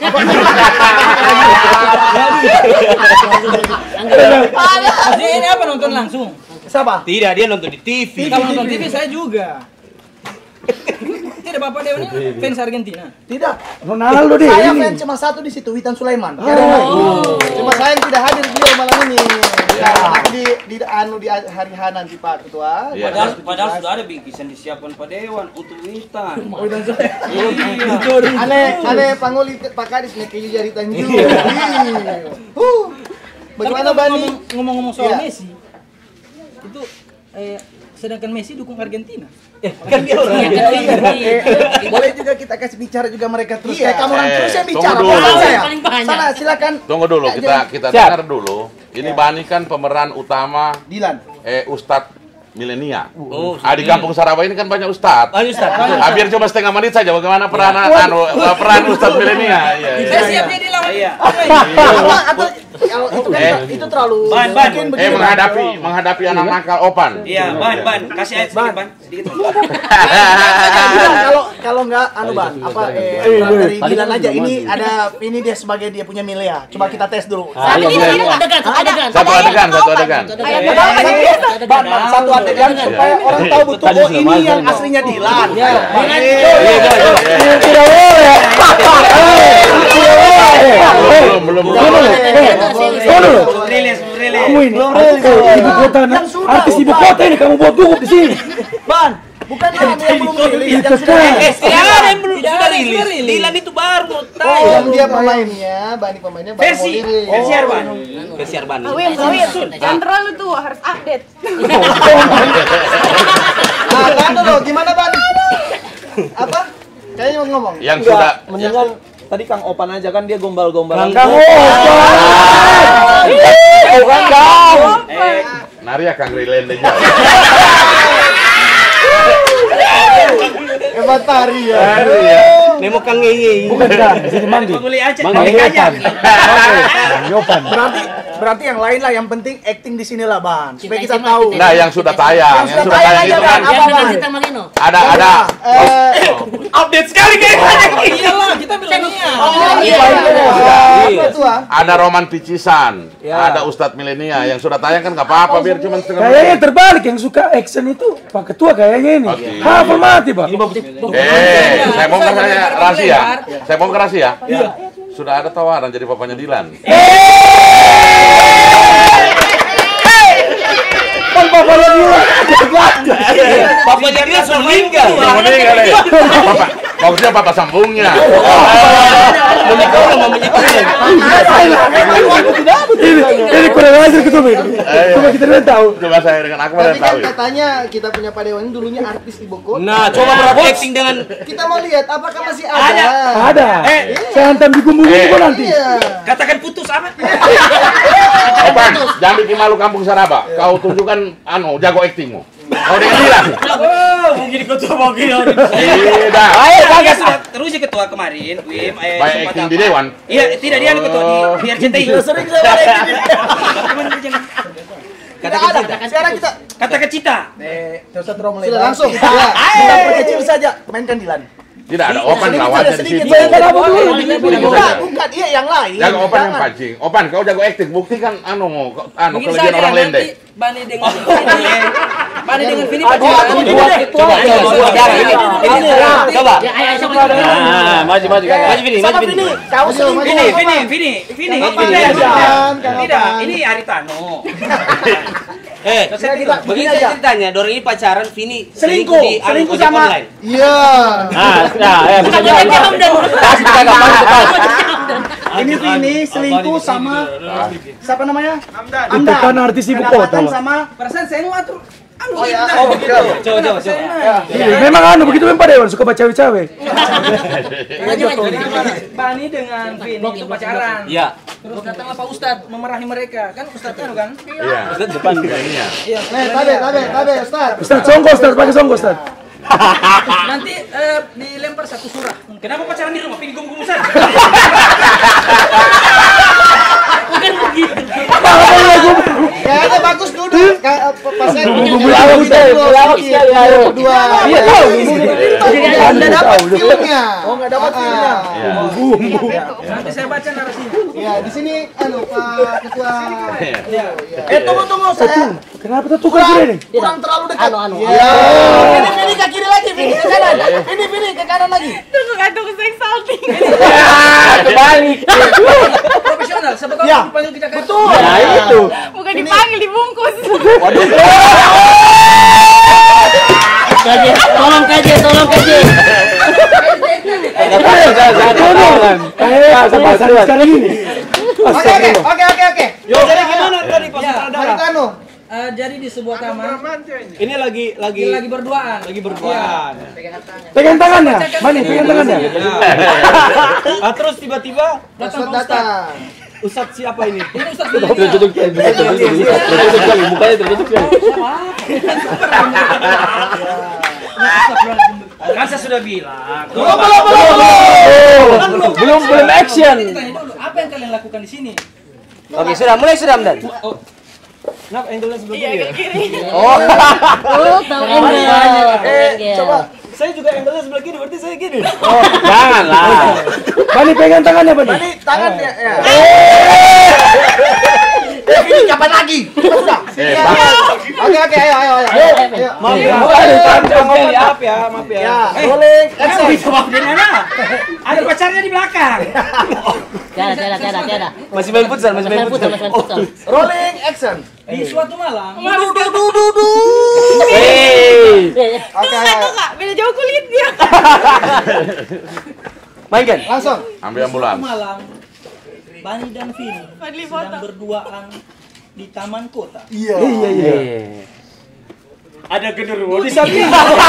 Jadi ini apa nonton langsung? Siapa? Tidak, dia nonton di T V. Kalau nonton T V saya juga. Tidak Bapak Dewan ini fans Argentina. Tidak. Ronaldo deh. Saya ini. fans cuma satu di situ, Witan Sulaiman. Oh. Cuma saya yang tidak hadir beliau malam ini. Nah, di di anu di hari H nanti Pak Ketua. Iya. Padahal, padahal sudah ada bingkisan disiapkan Pak Dewan untuk Witan. Oh, Witan Sulaiman. Iya. Aneh aneh panguli Pak Kadis nek kayu jari tanju. Huh. Bagaimana Tapi Bani? ngomong- Ngomong-ngomong soal Iya. Messi, itu eh, sedangkan Messi dukung Argentina. Kan dia orang Eh, boleh juga kita kasih bicara juga mereka terus. Iya. Kayak kamu orang Eh, terus yang tunggu bicara. dulu. Bukan saya. Paling banyak. Sana silakan. Tunggu dulu, kita kita Siap. dengar dulu. Ini Bani kan pemeran utama Dilan. eh Ustadz milenia. Oh, Ah, di Kampung Saraba ini kan banyak Ustadz. Banyak Ustadz. Ah, biar coba setengah menit saja bagaimana peran anu eh, peran Ustadz milenia. Iya, iya. Saya siap jadi lawan. Iya. Apa atau kalau itu kan Eh. itu terlalu Ban, ban. mungkin Eh begini. menghadapi menghadapi anak nakal Opan. Iya, ban, ban. Kasih ayat sedikit, ban. Sedikit. Bilang, kalau kalau enggak anu Ban, apa eh peran dari Tadi Dilan kan aja udah ini mati. ada ini dia sebagai dia punya Milia. Coba kita tes dulu. Ah, Tapi iya, ini boleh, ini boleh. adegan, satu adegan. Satu adegan, satu adegan. Ayat Ban, berapa nih? Ban, Ban, satu adegan supaya orang tahu betul Tadi oh sudah ini masuk, yang Bang. aslinya Dilan. Ya. Tidak boleh. Belum, belum, belum. Tunggu dulu. Eh, tunggu dulu. Rilis, rilis. Kamu ini eh, ibu kota, artis ibu kota ini kamu buat dulu di sini. Ban, bukan yang yang belum rilis, yang sudah Sekarang. rilis. Eh, tidak ada yang belum Tidak sudah ada yang rilis. sudah rilis. Dilan itu baru mau Oh, tahu. yang dia pemainnya, Bani pemainnya baru mau Versi, lirik. versi Arban. Versi Arbani. Wim, Wim, jangan terlalu tua, harus update. Nah, tahan dulu, gimana Ban? Apa? Kayaknya mau ngomong. Yang sudah Mendingan tadi Kang Opan aja kan dia gombal-gombal. Kang Opan. Bukan kau. Eh, Naria Kang Rilende juga. Hebat tari ya. Nemo Kang Ngeye. Bukan Kang, di sini mandi. Penguli Aceh, Mang penguli Yopan. Aceh. Mang Yopan. Berarti berarti yang lain lah, yang penting acting di sini lah Ban, supaya kita Kita tahu. cuma- Nah, yang sudah tayang, Yang yang sudah sudah tayang tayang aja, itu Bang. kan Apa, Yang Bang? dengan Sita Marino. ada ada Eh, Update sekali kayaknya. Iyalah, kita milenial. oh iya. Iya. Ketua. ada Roman Picisan, Ya. ada Ustadz milenia yang sudah tayang kan nggak apa-apa biar cuma setengah Kayaknya menit. terbalik yang suka action itu Pak Ketua kayaknya ini. Oke. Hafal mati Pak. Eh, saya bongkar saya rahasia. Saya bongkar rahasia. Sudah ada tawaran jadi papanya Dilan. Kan Bapak lagi. Papanya dia sudah meninggal. Sudah meninggal ya. Papa, maksudnya papa sambungnya. Menikah udah mau menikah. Ini ini kurang ajar Ketua ini. Coba kita lihat tahu. Coba saya dengan aku Tapi dan kan tahu. ya. katanya kita punya Pak Dewan ini dulunya artis di Bogor. Nah, coba berapa acting dengan Kita mau lihat apakah masih ada. Ada. Saya hantam di gumbu Eh. juga nanti. Iya. Katakan putus apa? Opan, jangan bikin malu Kampung Saraba. Kau tunjukkan anu jago aktingmu. Kau dengan Dilan. Oh, mungkin ketua mungkin. Tidak. Ayo, saya sudah terus ya ketua kemarin, Wim. Eh, Baik sempat acting apa? di Dewan. Iya, tidak dia anu ketua di di R C T I. Sudah sering saya balik. Bagaimana kerjaan? Tidak ada. Sekarang kita Kata cita. Eh, Ustaz Romli. sudah langsung. Ya. Ayo. Kita perkecil saja. Mainkan Dilan. Tidak ada Opan Sedikit lawannya saja, di sedikit sini. saja. Jangan apa dulu. Bukan, bukan. Iya yang lain. Jago Opan yang Jangan. pancing. Opan kau jago acting, buktikan anu anu Mungkin kelebihan saja orang nanti lende. Bani dengan Vini. Bani dengan Vini Aduh, pacaran. aduh, Ini dua, deh. dua, Coba, dua, coba, dua, coba. dua. Ini, ini, Ini, ini. Coba. Ya, ayo, coba. Nah, maju maju kakak. Maju Vini, maju Sama Vini. Vini. Kau selingkuh. Vini, Vini, Vini, Vini. Apa Vini. ya, Jan? Kang Tidak, Opan. ini Aritano. Eh, Kita kita begini begini saya aja. ceritanya, Dorang ini pacaran, Vini Selingkuh, di anu, selingkuh ojek sama. online. Iya. Nah, nah, ya bisa Bukan jalan. Hamdan. Pas kakak, pas pas. Ini Vini selingkuh sama siapa namanya? Hamdan. Itu kan artis ibu kota, Kedapatan Pak. sama Perasaan saya mau atur. Anu, Oh ya, Indah. oh begitu. Coba, coba, coba. Iya, memang anu begitu memang Pak Dewan suka baca cawe-cawe. Jadi gimana? Bani dengan Vini itu pacaran. Iya. Terus datanglah Pak Ustadz memarahi mereka. Kan Ustadz kan kan? Iya. Ustaz depan. Ininya. Iya. Nih, tabe, tabe, tabe, Ustaz. Ustaz, songko Ustaz, pakai songko Ustaz. Nanti eh, dilempar satu surah. Kenapa pacaran di rumah? Pingin gum-gumusan. Bukan begitu. Kayaknya bagus duduk. Kayak pas saya Pelawak sekali, pelawak sekali, ayo. Dua. Iya, tahu. Enggak dapat filmnya. Oh, nggak dapat filmnya. Iya. Nanti saya baca narasinya. Ya, di sini anu Pak Ketua. Iya. Eh, tunggu tunggu saya. Kenapa tuh tukar gini nih? Kurang terlalu dekat. Anu, anu, Ya. Ini ini ke kiri lagi, ini ke kanan. Ini ini ke kanan lagi. Tunggu kan tunggu saya salting. Kebalik. Profesional, siapa tahu Ya. dipanggil ke Jakarta. Nah, itu. Bukan dipanggil dibungkus. Kaji, tolong kaji, tolong kaji. Jangan. Eh, sabar, sabar. Sekarang gini. Oke oke oke oke oke. Jadi gimana tadi pas Ya, Mari anu. eh, jadi di sebuah kamar Ini lagi lagi lagi berduaan. lagi berduaan. Pegang tangannya. Mani, pegang tangannya. Ah, terus tiba-tiba Datang Ustaz Pak Ustadz. datang. Ustadz siapa ini? Ini Ustadz Vini. Tertutup, tertutup, tertutup kali, mukanya tertutup kali. Kan saya sudah bilang. Belum belum belum. Belum belum action. Tanya dulu, apa yang kalian lakukan di sini? Oke, sudah mulai sudah, Hamdan. Kenapa angle-nya sebelah Iya kiri ke ya? kiri. Oh. Oh, tahu enggak? Eh, coba. Saya juga angle-nya sebelah kiri, berarti saya gini. Janganlah. Mani, pegang tangannya, Mani. Ini tangan ya. ya. Eh, ini kapan lagi? Sudah. Eh, Ya. Pak. Oke oke ayo ayo ayo. Ayo. Maaf Iya. ya. Maaf ya, maaf ya. Ya, rolling action. Maaf dari mana? Ada pacarnya di belakang. Tiada, tiada, tiada, tiada. Masih main futsal, masih main Mas futsal. putar, mas putar. Rolling action. Di suatu malam, Du du du du du. Hey. Oke Kak, ayo. kak, beda jauh kulitnya. Mainkan. Langsung. Ambil ambulans. suatu malam, Bani dan Vini Fadli sedang foto. berduaan di taman kota. Iya. Iya, iya. Ada genderuwo di samping.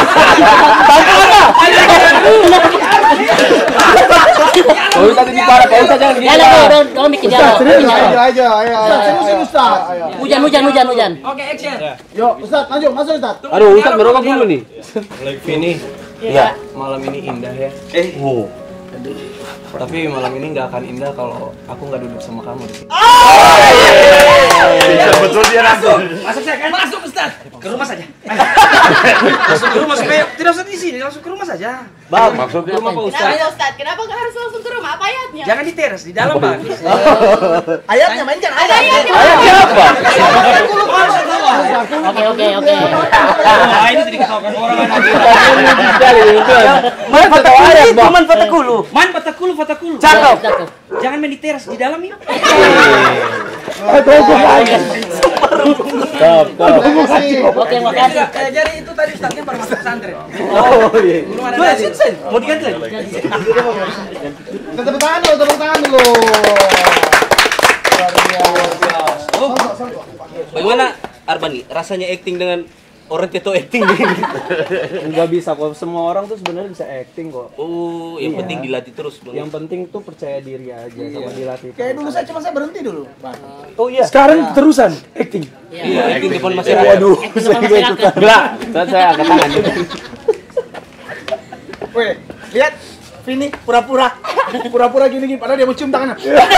Kau tadi di para, kau jangan gini. Jangan, jangan, jangan bikin dialog. bikin Ayo dialog. ayo ayo. Ustaz, seriusin Ustaz. Hujan, hujan, hujan, hujan. Oke, action. Yuk, Ustaz, maju, masuk Ustaz. Aduh, Ustaz merokok dulu nih. Lagi Vini. Iya. Malam ini indah ya. Eh. Tapi malam ini nggak akan indah kalau aku nggak duduk sama kamu di sini. Iya, betul dia langsung. Masuk saya kan? Masuk Ustaz. Ke rumah saja. Langsung ke rumah supaya tidak usah di sini, langsung ke rumah saja. Bang, maksudnya Rumah Pak Ustaz. Kenapa Ustaz? Kenapa nggak harus langsung ke rumah? Apa ayatnya? Jangan di teras, di dalam bagus. Ayatnya mainkan Ada ayat. ayatnya. Siapa? Oke, oke, oke. Wah, ini tadi ketahuan orang aja. Main foto ayat, main foto kulu. Main patakulu, patakulu. Cakep. Cakep. Jangan main di teras, di dalam yuk. Aduh, gue lagi. Stop, stop. Oke, makasih. Eh, jadi itu tadi Ustaznya baru masuk pesantren. Oh, iya. Belum ada lagi. Mau diganti lagi? Tepuk tangan dulu, tepuk tangan dulu. Luar biasa. Oh. Bagaimana Arbani? Rasanya acting dengan orang Tito acting ini? Nggak bisa kok, semua orang tuh sebenarnya bisa acting kok. Oh, yang Iya. penting dilatih terus, Bang. Yang penting tuh percaya diri aja sama dilatih. Kayak dulu saya cuma saya berhenti dulu, Bang. Oh iya. Sekarang terusan acting. Iya, acting depan masyarakat. Waduh, Acting saya depan nggak masyarakat. ikutan. Gelak, saat saya angkat tangan. Wih, lihat Vini pura-pura pura-pura gini-gini padahal dia mau cium tangannya.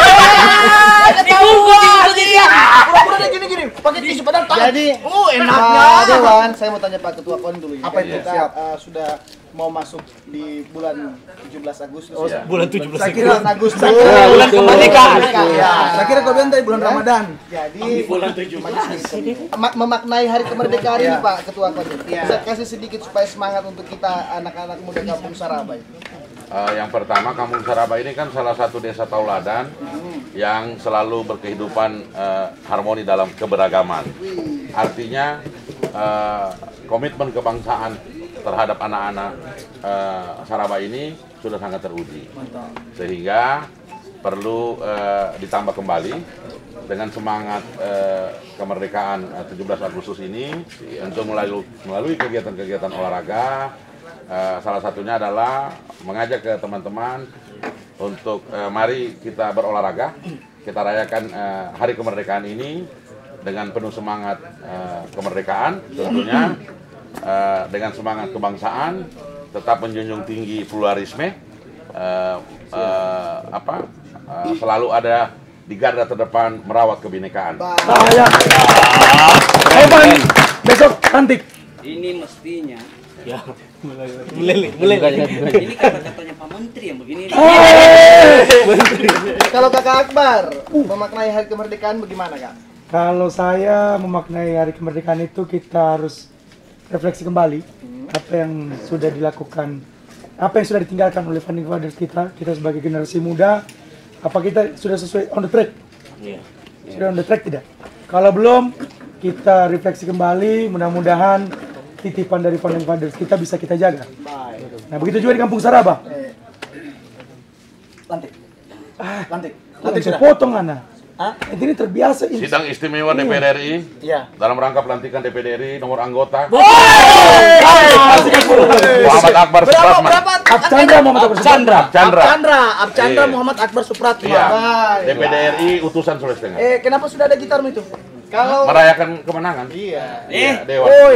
Pura-pura dia gini-gini pakai tisu padahal tangan. Jadi, oh enaknya. Pak Dewan, saya mau tanya Pak Ketua Kon dulu. Apa itu? Kita Siap. uh, sudah mau masuk di bulan tujuh belas Agustus. Oh, ya? Bulan tujuh belas Saya kira Bulan Agustus. Saya kira bulan kemerdekaan. Ya. Saya kira kau bilang tadi bulan Ramadan. Jadi bulan tujuh belas. Ma- memaknai hari kemerdekaan ini Ya. Pak Ketua Kon. Ya. Bisa kasih sedikit supaya semangat untuk kita anak-anak muda Kampung Sarabai. Uh, yang pertama, Kampung Sarabai ini kan salah satu desa tauladan yang selalu berkehidupan uh, harmoni dalam keberagaman. Artinya uh, komitmen kebangsaan terhadap anak-anak uh, Sarabai ini sudah sangat teruji. Sehingga perlu uh, ditambah kembali dengan semangat uh, kemerdekaan uh, tujuh belas Agustus ini untuk melalui, melalui kegiatan-kegiatan olahraga. Uh, salah satunya adalah mengajak ke teman-teman untuk uh, mari kita berolahraga, kita rayakan uh, hari kemerdekaan ini dengan penuh semangat uh, kemerdekaan tentunya, uh, dengan semangat kebangsaan, tetap menjunjung tinggi pluralisme, uh, uh, apa uh, selalu ada di garda terdepan merawat kebinekaan. Saya. Evan, besok cantik. Ini mestinya Ya, meleleh, meleleh. ini kata-katanya Pak Menteri yang begini. Kalau Kakak Akbar memaknai hari kemerdekaan bagaimana Kak? Kalau saya memaknai hari kemerdekaan itu kita harus refleksi kembali apa yang sudah dilakukan, apa yang sudah ditinggalkan oleh founding fathers kita, kita sebagai generasi muda, apa kita sudah sesuai on the track? Iya. Sudah on the track tidak? Kalau belum, kita refleksi kembali, mudah-mudahan titipan dari founding fathers kita bisa kita jaga. Nah begitu juga di Kampung Saraba. Lantik. Lantik. Lantik sudah potong anak. Ini terbiasa ini. Sidang istimewa D P D R I Iya. dalam rangka pelantikan D P D R I nomor anggota Muhammad Akbar Berapa Supratman. berapa? Abchandra Muhammad Akbar Chandra. Chandra. Chandra. Abchandra Iya. Muhammad Akbar Supratman. Iya. Baik. D P D R I utusan Sulawesi Tengah. Eh, kenapa sudah ada gitarmu itu? Kalau Merayakan kemenangan. iya. Iya, Dewan. Oh,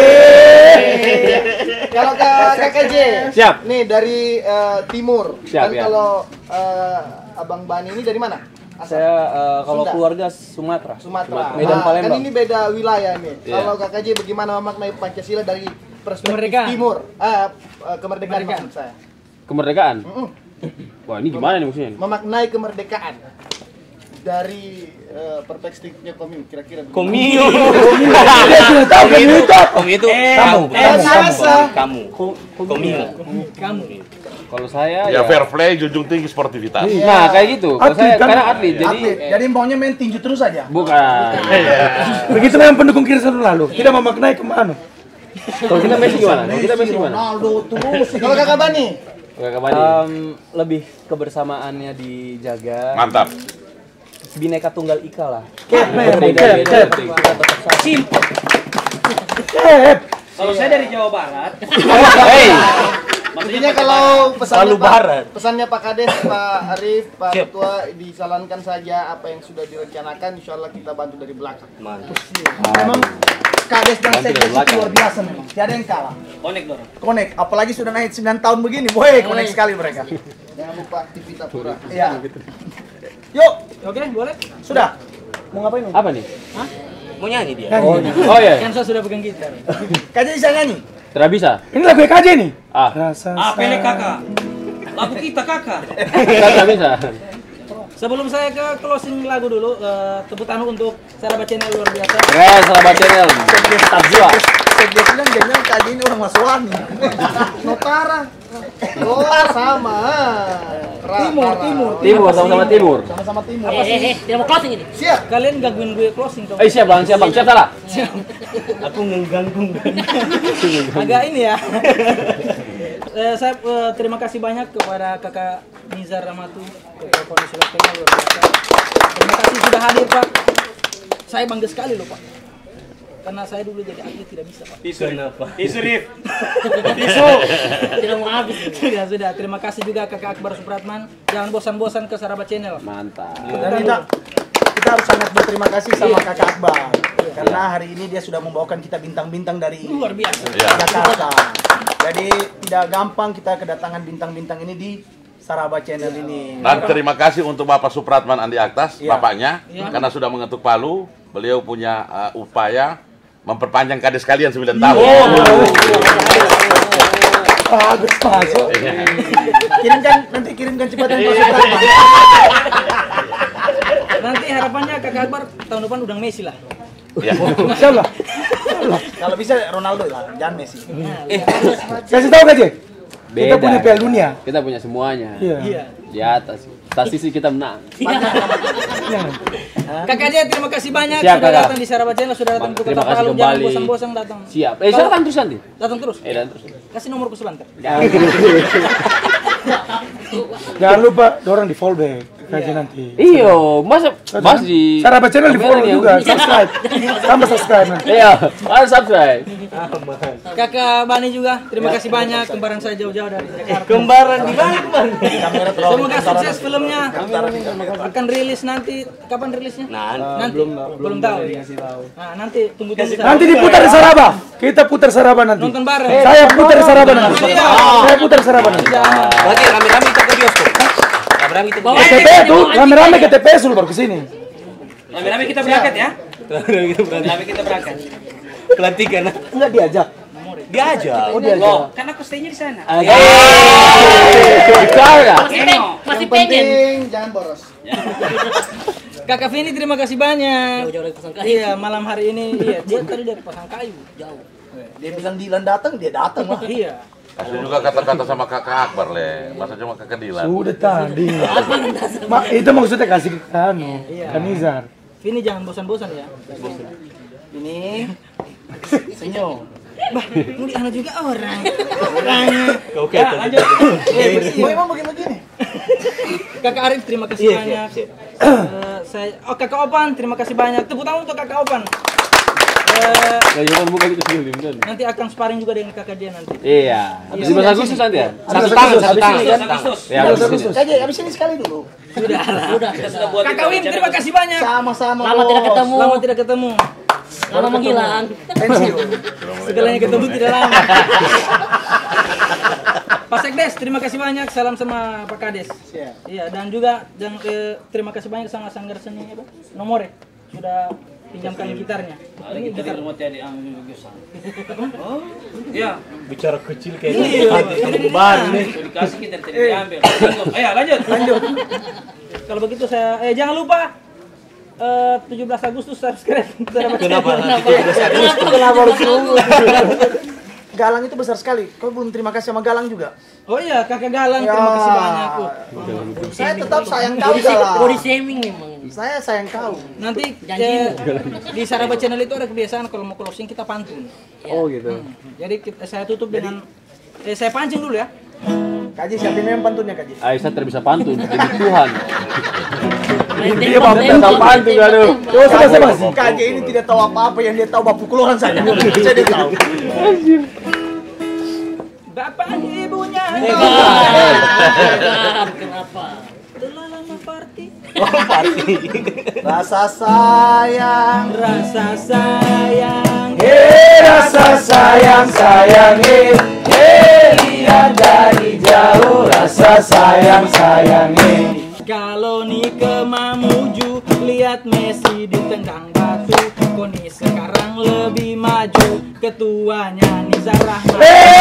Kalau ke K K J, Siap. nih dari eh, timur. Siap, kan ya. kalau eh, Abang Bani ini dari mana? Asal? Saya eh, kalau Sunda. keluarga Sumatera. Sumatera. Medan Nah, Palembang. kan ini beda wilayah nih. Iya. Kalau K K J bagaimana memaknai Pancasila dari perspektif Kemerdekaan. timur? Ah, eh, kemerdekaan, maksud saya. Kemerdekaan. Mm-mm. Wah, ini gimana nih maksudnya? Memaknai kemerdekaan dari eh, perspektifnya Komio kira-kira. Komio. Dia sudah tahu kan itu. Komio itu Kamu, kamu, kamu, kamu, kamu, Komio. Kamu. Kalau saya Ya fair play, junjung tinggi sportivitas. Nah, kayak gitu. Kalau Atlet saya kan? karena atlet, jadi Atlet. Jadi maunya main tinju terus aja. bukan. Begitu memang pendukung kiri selalu lalu. Tidak memaknai kemana. Kalau kita Messi gimana? Kalau kita Messi gimana? Ronaldo terus. Kalau Kakak Bani, Kakak Bani. Em, lebih kebersamaannya dijaga. Mantap. Bineka Tunggal Ika lah. Cap, man. Beda-beda, Cap, cap. tapi kita tetap sama. Simpel. Cap. Kalau saya dari Jawa Barat, Hei, intinya kalau pesannya Selalu Pak, barat. pesannya Pak Kades, Pak Arif, Pak Siap. Ketua dijalankan saja apa yang sudah direncanakan. Insya Allah kita bantu dari belakang. Mantap. Memang Kades dan Bantu dari Sekdes itu belakang. luar biasa memang. Tiada yang kalah. konek dorong. Connect, apalagi sudah naik sembilan tahun begini. Woi, connect sekali mereka. Jangan lupa aktivitas pura. Iya. Yuk, Oke, boleh. sudah. Mau ngapain? Om? apa nih? Mau nyanyi dia? Oh, Oh iya, Kan saya sudah pegang gitar. Kayaknya bisa nyanyi. tidak bisa. ini lagu K J nih. Ah, Rasa Ah, pele kakak. Lagu kita kakak. tidak bisa. Sebelum saya ke closing lagu dulu, eh, tepuk tangan untuk Saraba Channel luar biasa. Keren, Sahabat Channel. Tetap jua. Sekdes bilang dia bilang tadi ini orang Maswani. Notara. Oh sama. Ra- Timur, Ra- timur. Timur, sama-sama timur. Sama-sama timur. Eh, eh, eh, tidak mau closing ini. Siap. Kalian gangguin gue closing tuh. Eh, siap bang, siap bang, siap salah. Aku mengganggu. Agak ini ya. Eh, saya eh, terima kasih banyak kepada Kakak Nizar Ramatu, Ketua Pondok Sulawesi Tengah luar biasa. Terima kasih sudah hadir Pak. Saya bangga sekali loh Pak. Karena saya dulu jadi atlet tidak bisa Pak. Isu kenapa? Isu Rif. Tidak mau habis. Sudah, sudah. Terima kasih juga Kakak Akbar Supratman. Jangan bosan-bosan ke Saraba Channel. Mantap. Dan kita, kita harus sangat berterima kasih sama Kakak Akbar. Karena hari ini dia sudah membawakan kita bintang-bintang dari Luar biasa. Jakarta. Jadi tidak gampang kita kedatangan bintang-bintang ini di Saraba Channel ini. Dan terima kasih untuk Bapak Supratman Andi Aktas, Ya. bapaknya, Ya. karena sudah mengetuk palu. Beliau punya uh, upaya memperpanjang kades kalian sembilan tahun. Bagus masuk. Kirimkan, nanti kirimkan cepat yang Pak Supratman. Nanti harapannya Kakak Akbar tahun depan udang Messi lah. Ya. Insyaallah. Kalau bisa Ronaldo lah, jangan Messi. Eh, kasih tahu aja. Kita Beda. punya Piala Dunia. Kita punya semuanya. Iya. Iya. Di atas. Statistik kita menang. Kakak J, terima kasih banyak Siap, sudah Kakak. datang di Saraba Channel, sudah datang ke Terima Kota kasih Palu, jangan kembali. bosan-bosan datang. Siap. Eh, saya datang terus nanti. Datang terus. Eh, datang terus. Kasih nomorku sebentar. Jangan lupa dorong di fallback kaji nanti. Iyo, masa mas di Saraba Channel di follow kameranya juga, udah. subscribe. Tambah subscribe nanti. Iya, harus subscribe. Kakak Bani juga, terima kasih banyak kembaran saya jauh-jauh dari Jakarta. Kembaran di mana kembaran? Semoga sukses filmnya. Akan rilis nanti. Kapan rilisnya? Nanti. Belum belum tahu. Nah, nanti tunggu tunggu. Nanti diputar di Saraba. Kita putar Saraba nanti. Nonton bareng. Saya putar di Saraba nanti. Iya. Saya putar Saraba nanti. Berarti rame-rame kita ke bioskop. Rame-rame kita K T P tuh, rame-rame K T P dulu baru kesini. Rame-rame kita berangkat ya. Rame-rame kita berangkat. Rame kita berangkat. Pelantikan. Enggak diajak. Diajak. Oh, diajak. Loh, kan aku stay-nya di sana. Masih pe- masih Yang pengen. penting jangan boros. Kakak Vini terima kasih banyak. Jauh-jauh dari pasang kayu. Iya, malam hari ini iya, dia tadi dari pasang kayu. Jauh. Dia bilang Dilan datang, dia datang lah. Iya. Kasih juga kata-kata sama kakak Akbar, Le. Masa cuma kakak Dilan? Sudah tadi. Ma, itu maksudnya kasih ke Kanu, Iya. Kanizar. Vini jangan bosan-bosan ya. Ini senyum. Bah, mau dianu juga orang. Orangnya. Kau Ya, lanjut. Oh, emang begini-begini. Kakak Arif terima kasih banyak. Eh, saya oh Kakak Opan terima kasih banyak. Tepuk tangan untuk Kakak Opan. Eh, Ya, jangan buka gitu sebelum kan. nanti akan sparring juga dengan Kakak dia nanti. Iya. Di belas Agustus nanti ya? Satu tangan, satu tangan. Kan? Ya, Agustus. Kaji, habis ini sekali dulu. Sudah. Udah. Sudah buat Kakak Win terima kasih banyak. Sama-sama. Lama tidak bos. ketemu. Lama tidak ketemu. Lama menghilang. Pensiun. Segalanya ketemu tidak lama. Pak Sekdes, terima kasih banyak. Salam sama Pak Kades. Iya, dan juga dan eh, terima kasih banyak sama Sanggar Seni apa? Nomor sudah pinjamkan gitarnya. Ini gitar. Oh, iya. Bicara kecil kayak Iya. gitu. Baru nih. Sudah dikasih kita tidak diambil. Lanjut. Ayo lanjut. Lanjut. Kalau begitu saya eh jangan lupa eh tujuh belas Agustus subscribe. Kenapa? Kenapa harus nunggu? Galang itu besar sekali. Kau belum terima kasih sama Galang juga? Oh iya, Kakak Galang Ya. terima kasih banyak. Oh. Saya tetap sayang kau Body Galang. shaming memang. Saya sayang kau. Nanti Janjimu. eh, di Saraba Channel itu ada kebiasaan kalau mau closing kita pantun. Oh gitu. Jadi kita, saya tutup dengan eh, saya pancing dulu ya. Kaji siapin memang pantunnya Kaji. Aisyah tidak bisa pantun, jadi Tuhan. Dia mau minta pantun, aduh. Oh, sudah sama Kaji ini tidak tahu apa-apa, yang dia tahu bapu keluaran saja. Saya dia tahu. Bapak ibunya. Kenapa? Telah lama party. Rasa sayang, Rasa sayang. Eh rasa sayang sayang eh eh lihat dari jauh rasa sayang sayang eh. Kalau ni ke Mamuju lihat Messi ditendang batu. Koni sekarang lebih maju, ketuanya Nizar Rahman.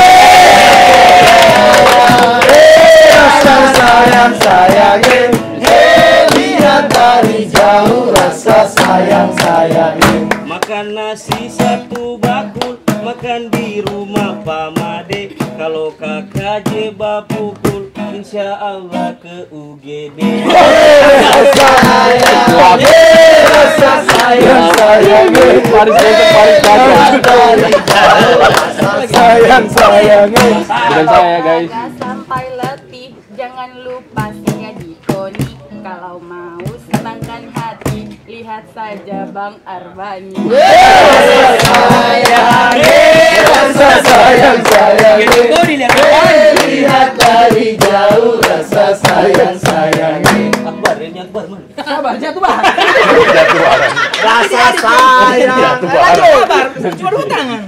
Eh rasa sayang sayang eh eh lihat dari jauh rasa sayang sayang eh. Makan nasi satu bakul, makan di rumah Pak Made. Kalau kakak jeba pukul, insya Allah ke U G D. Rasa sayang eh rasa sayang sayang eh Paris Hilton, Paris Hilton. dari jauh rasa sayang sayang eh. Bukan saya guys. Olahraga sampai letih, jangan lupa singa di koni. Kalau mau senangkan hati, lihat saja Bang Arbani. Sayang eh rasa sayang sayang eh lihat dari jauh rasa sayang sayang eh. Akbar, ini Akbar mana? Sabar, jatuh bah. rasa sayang. Ayo, kabar. Cuma dua tangan.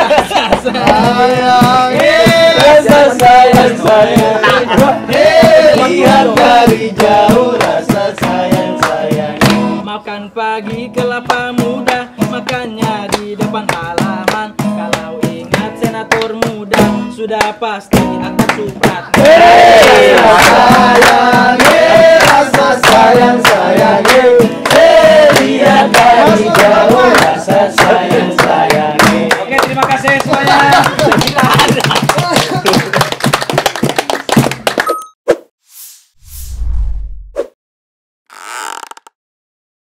Sayang, Rasa sayang sayang. lihat dari jauh rasa sayang sayang. Makan pagi kelapa muda, makannya di depan halaman. Kalau ingat senator muda, sudah pasti akan Supratman. Sayang, rasa sayang sayang. Lihat dari jauh rasa sayang sayang. Oke, terima kasih semuanya.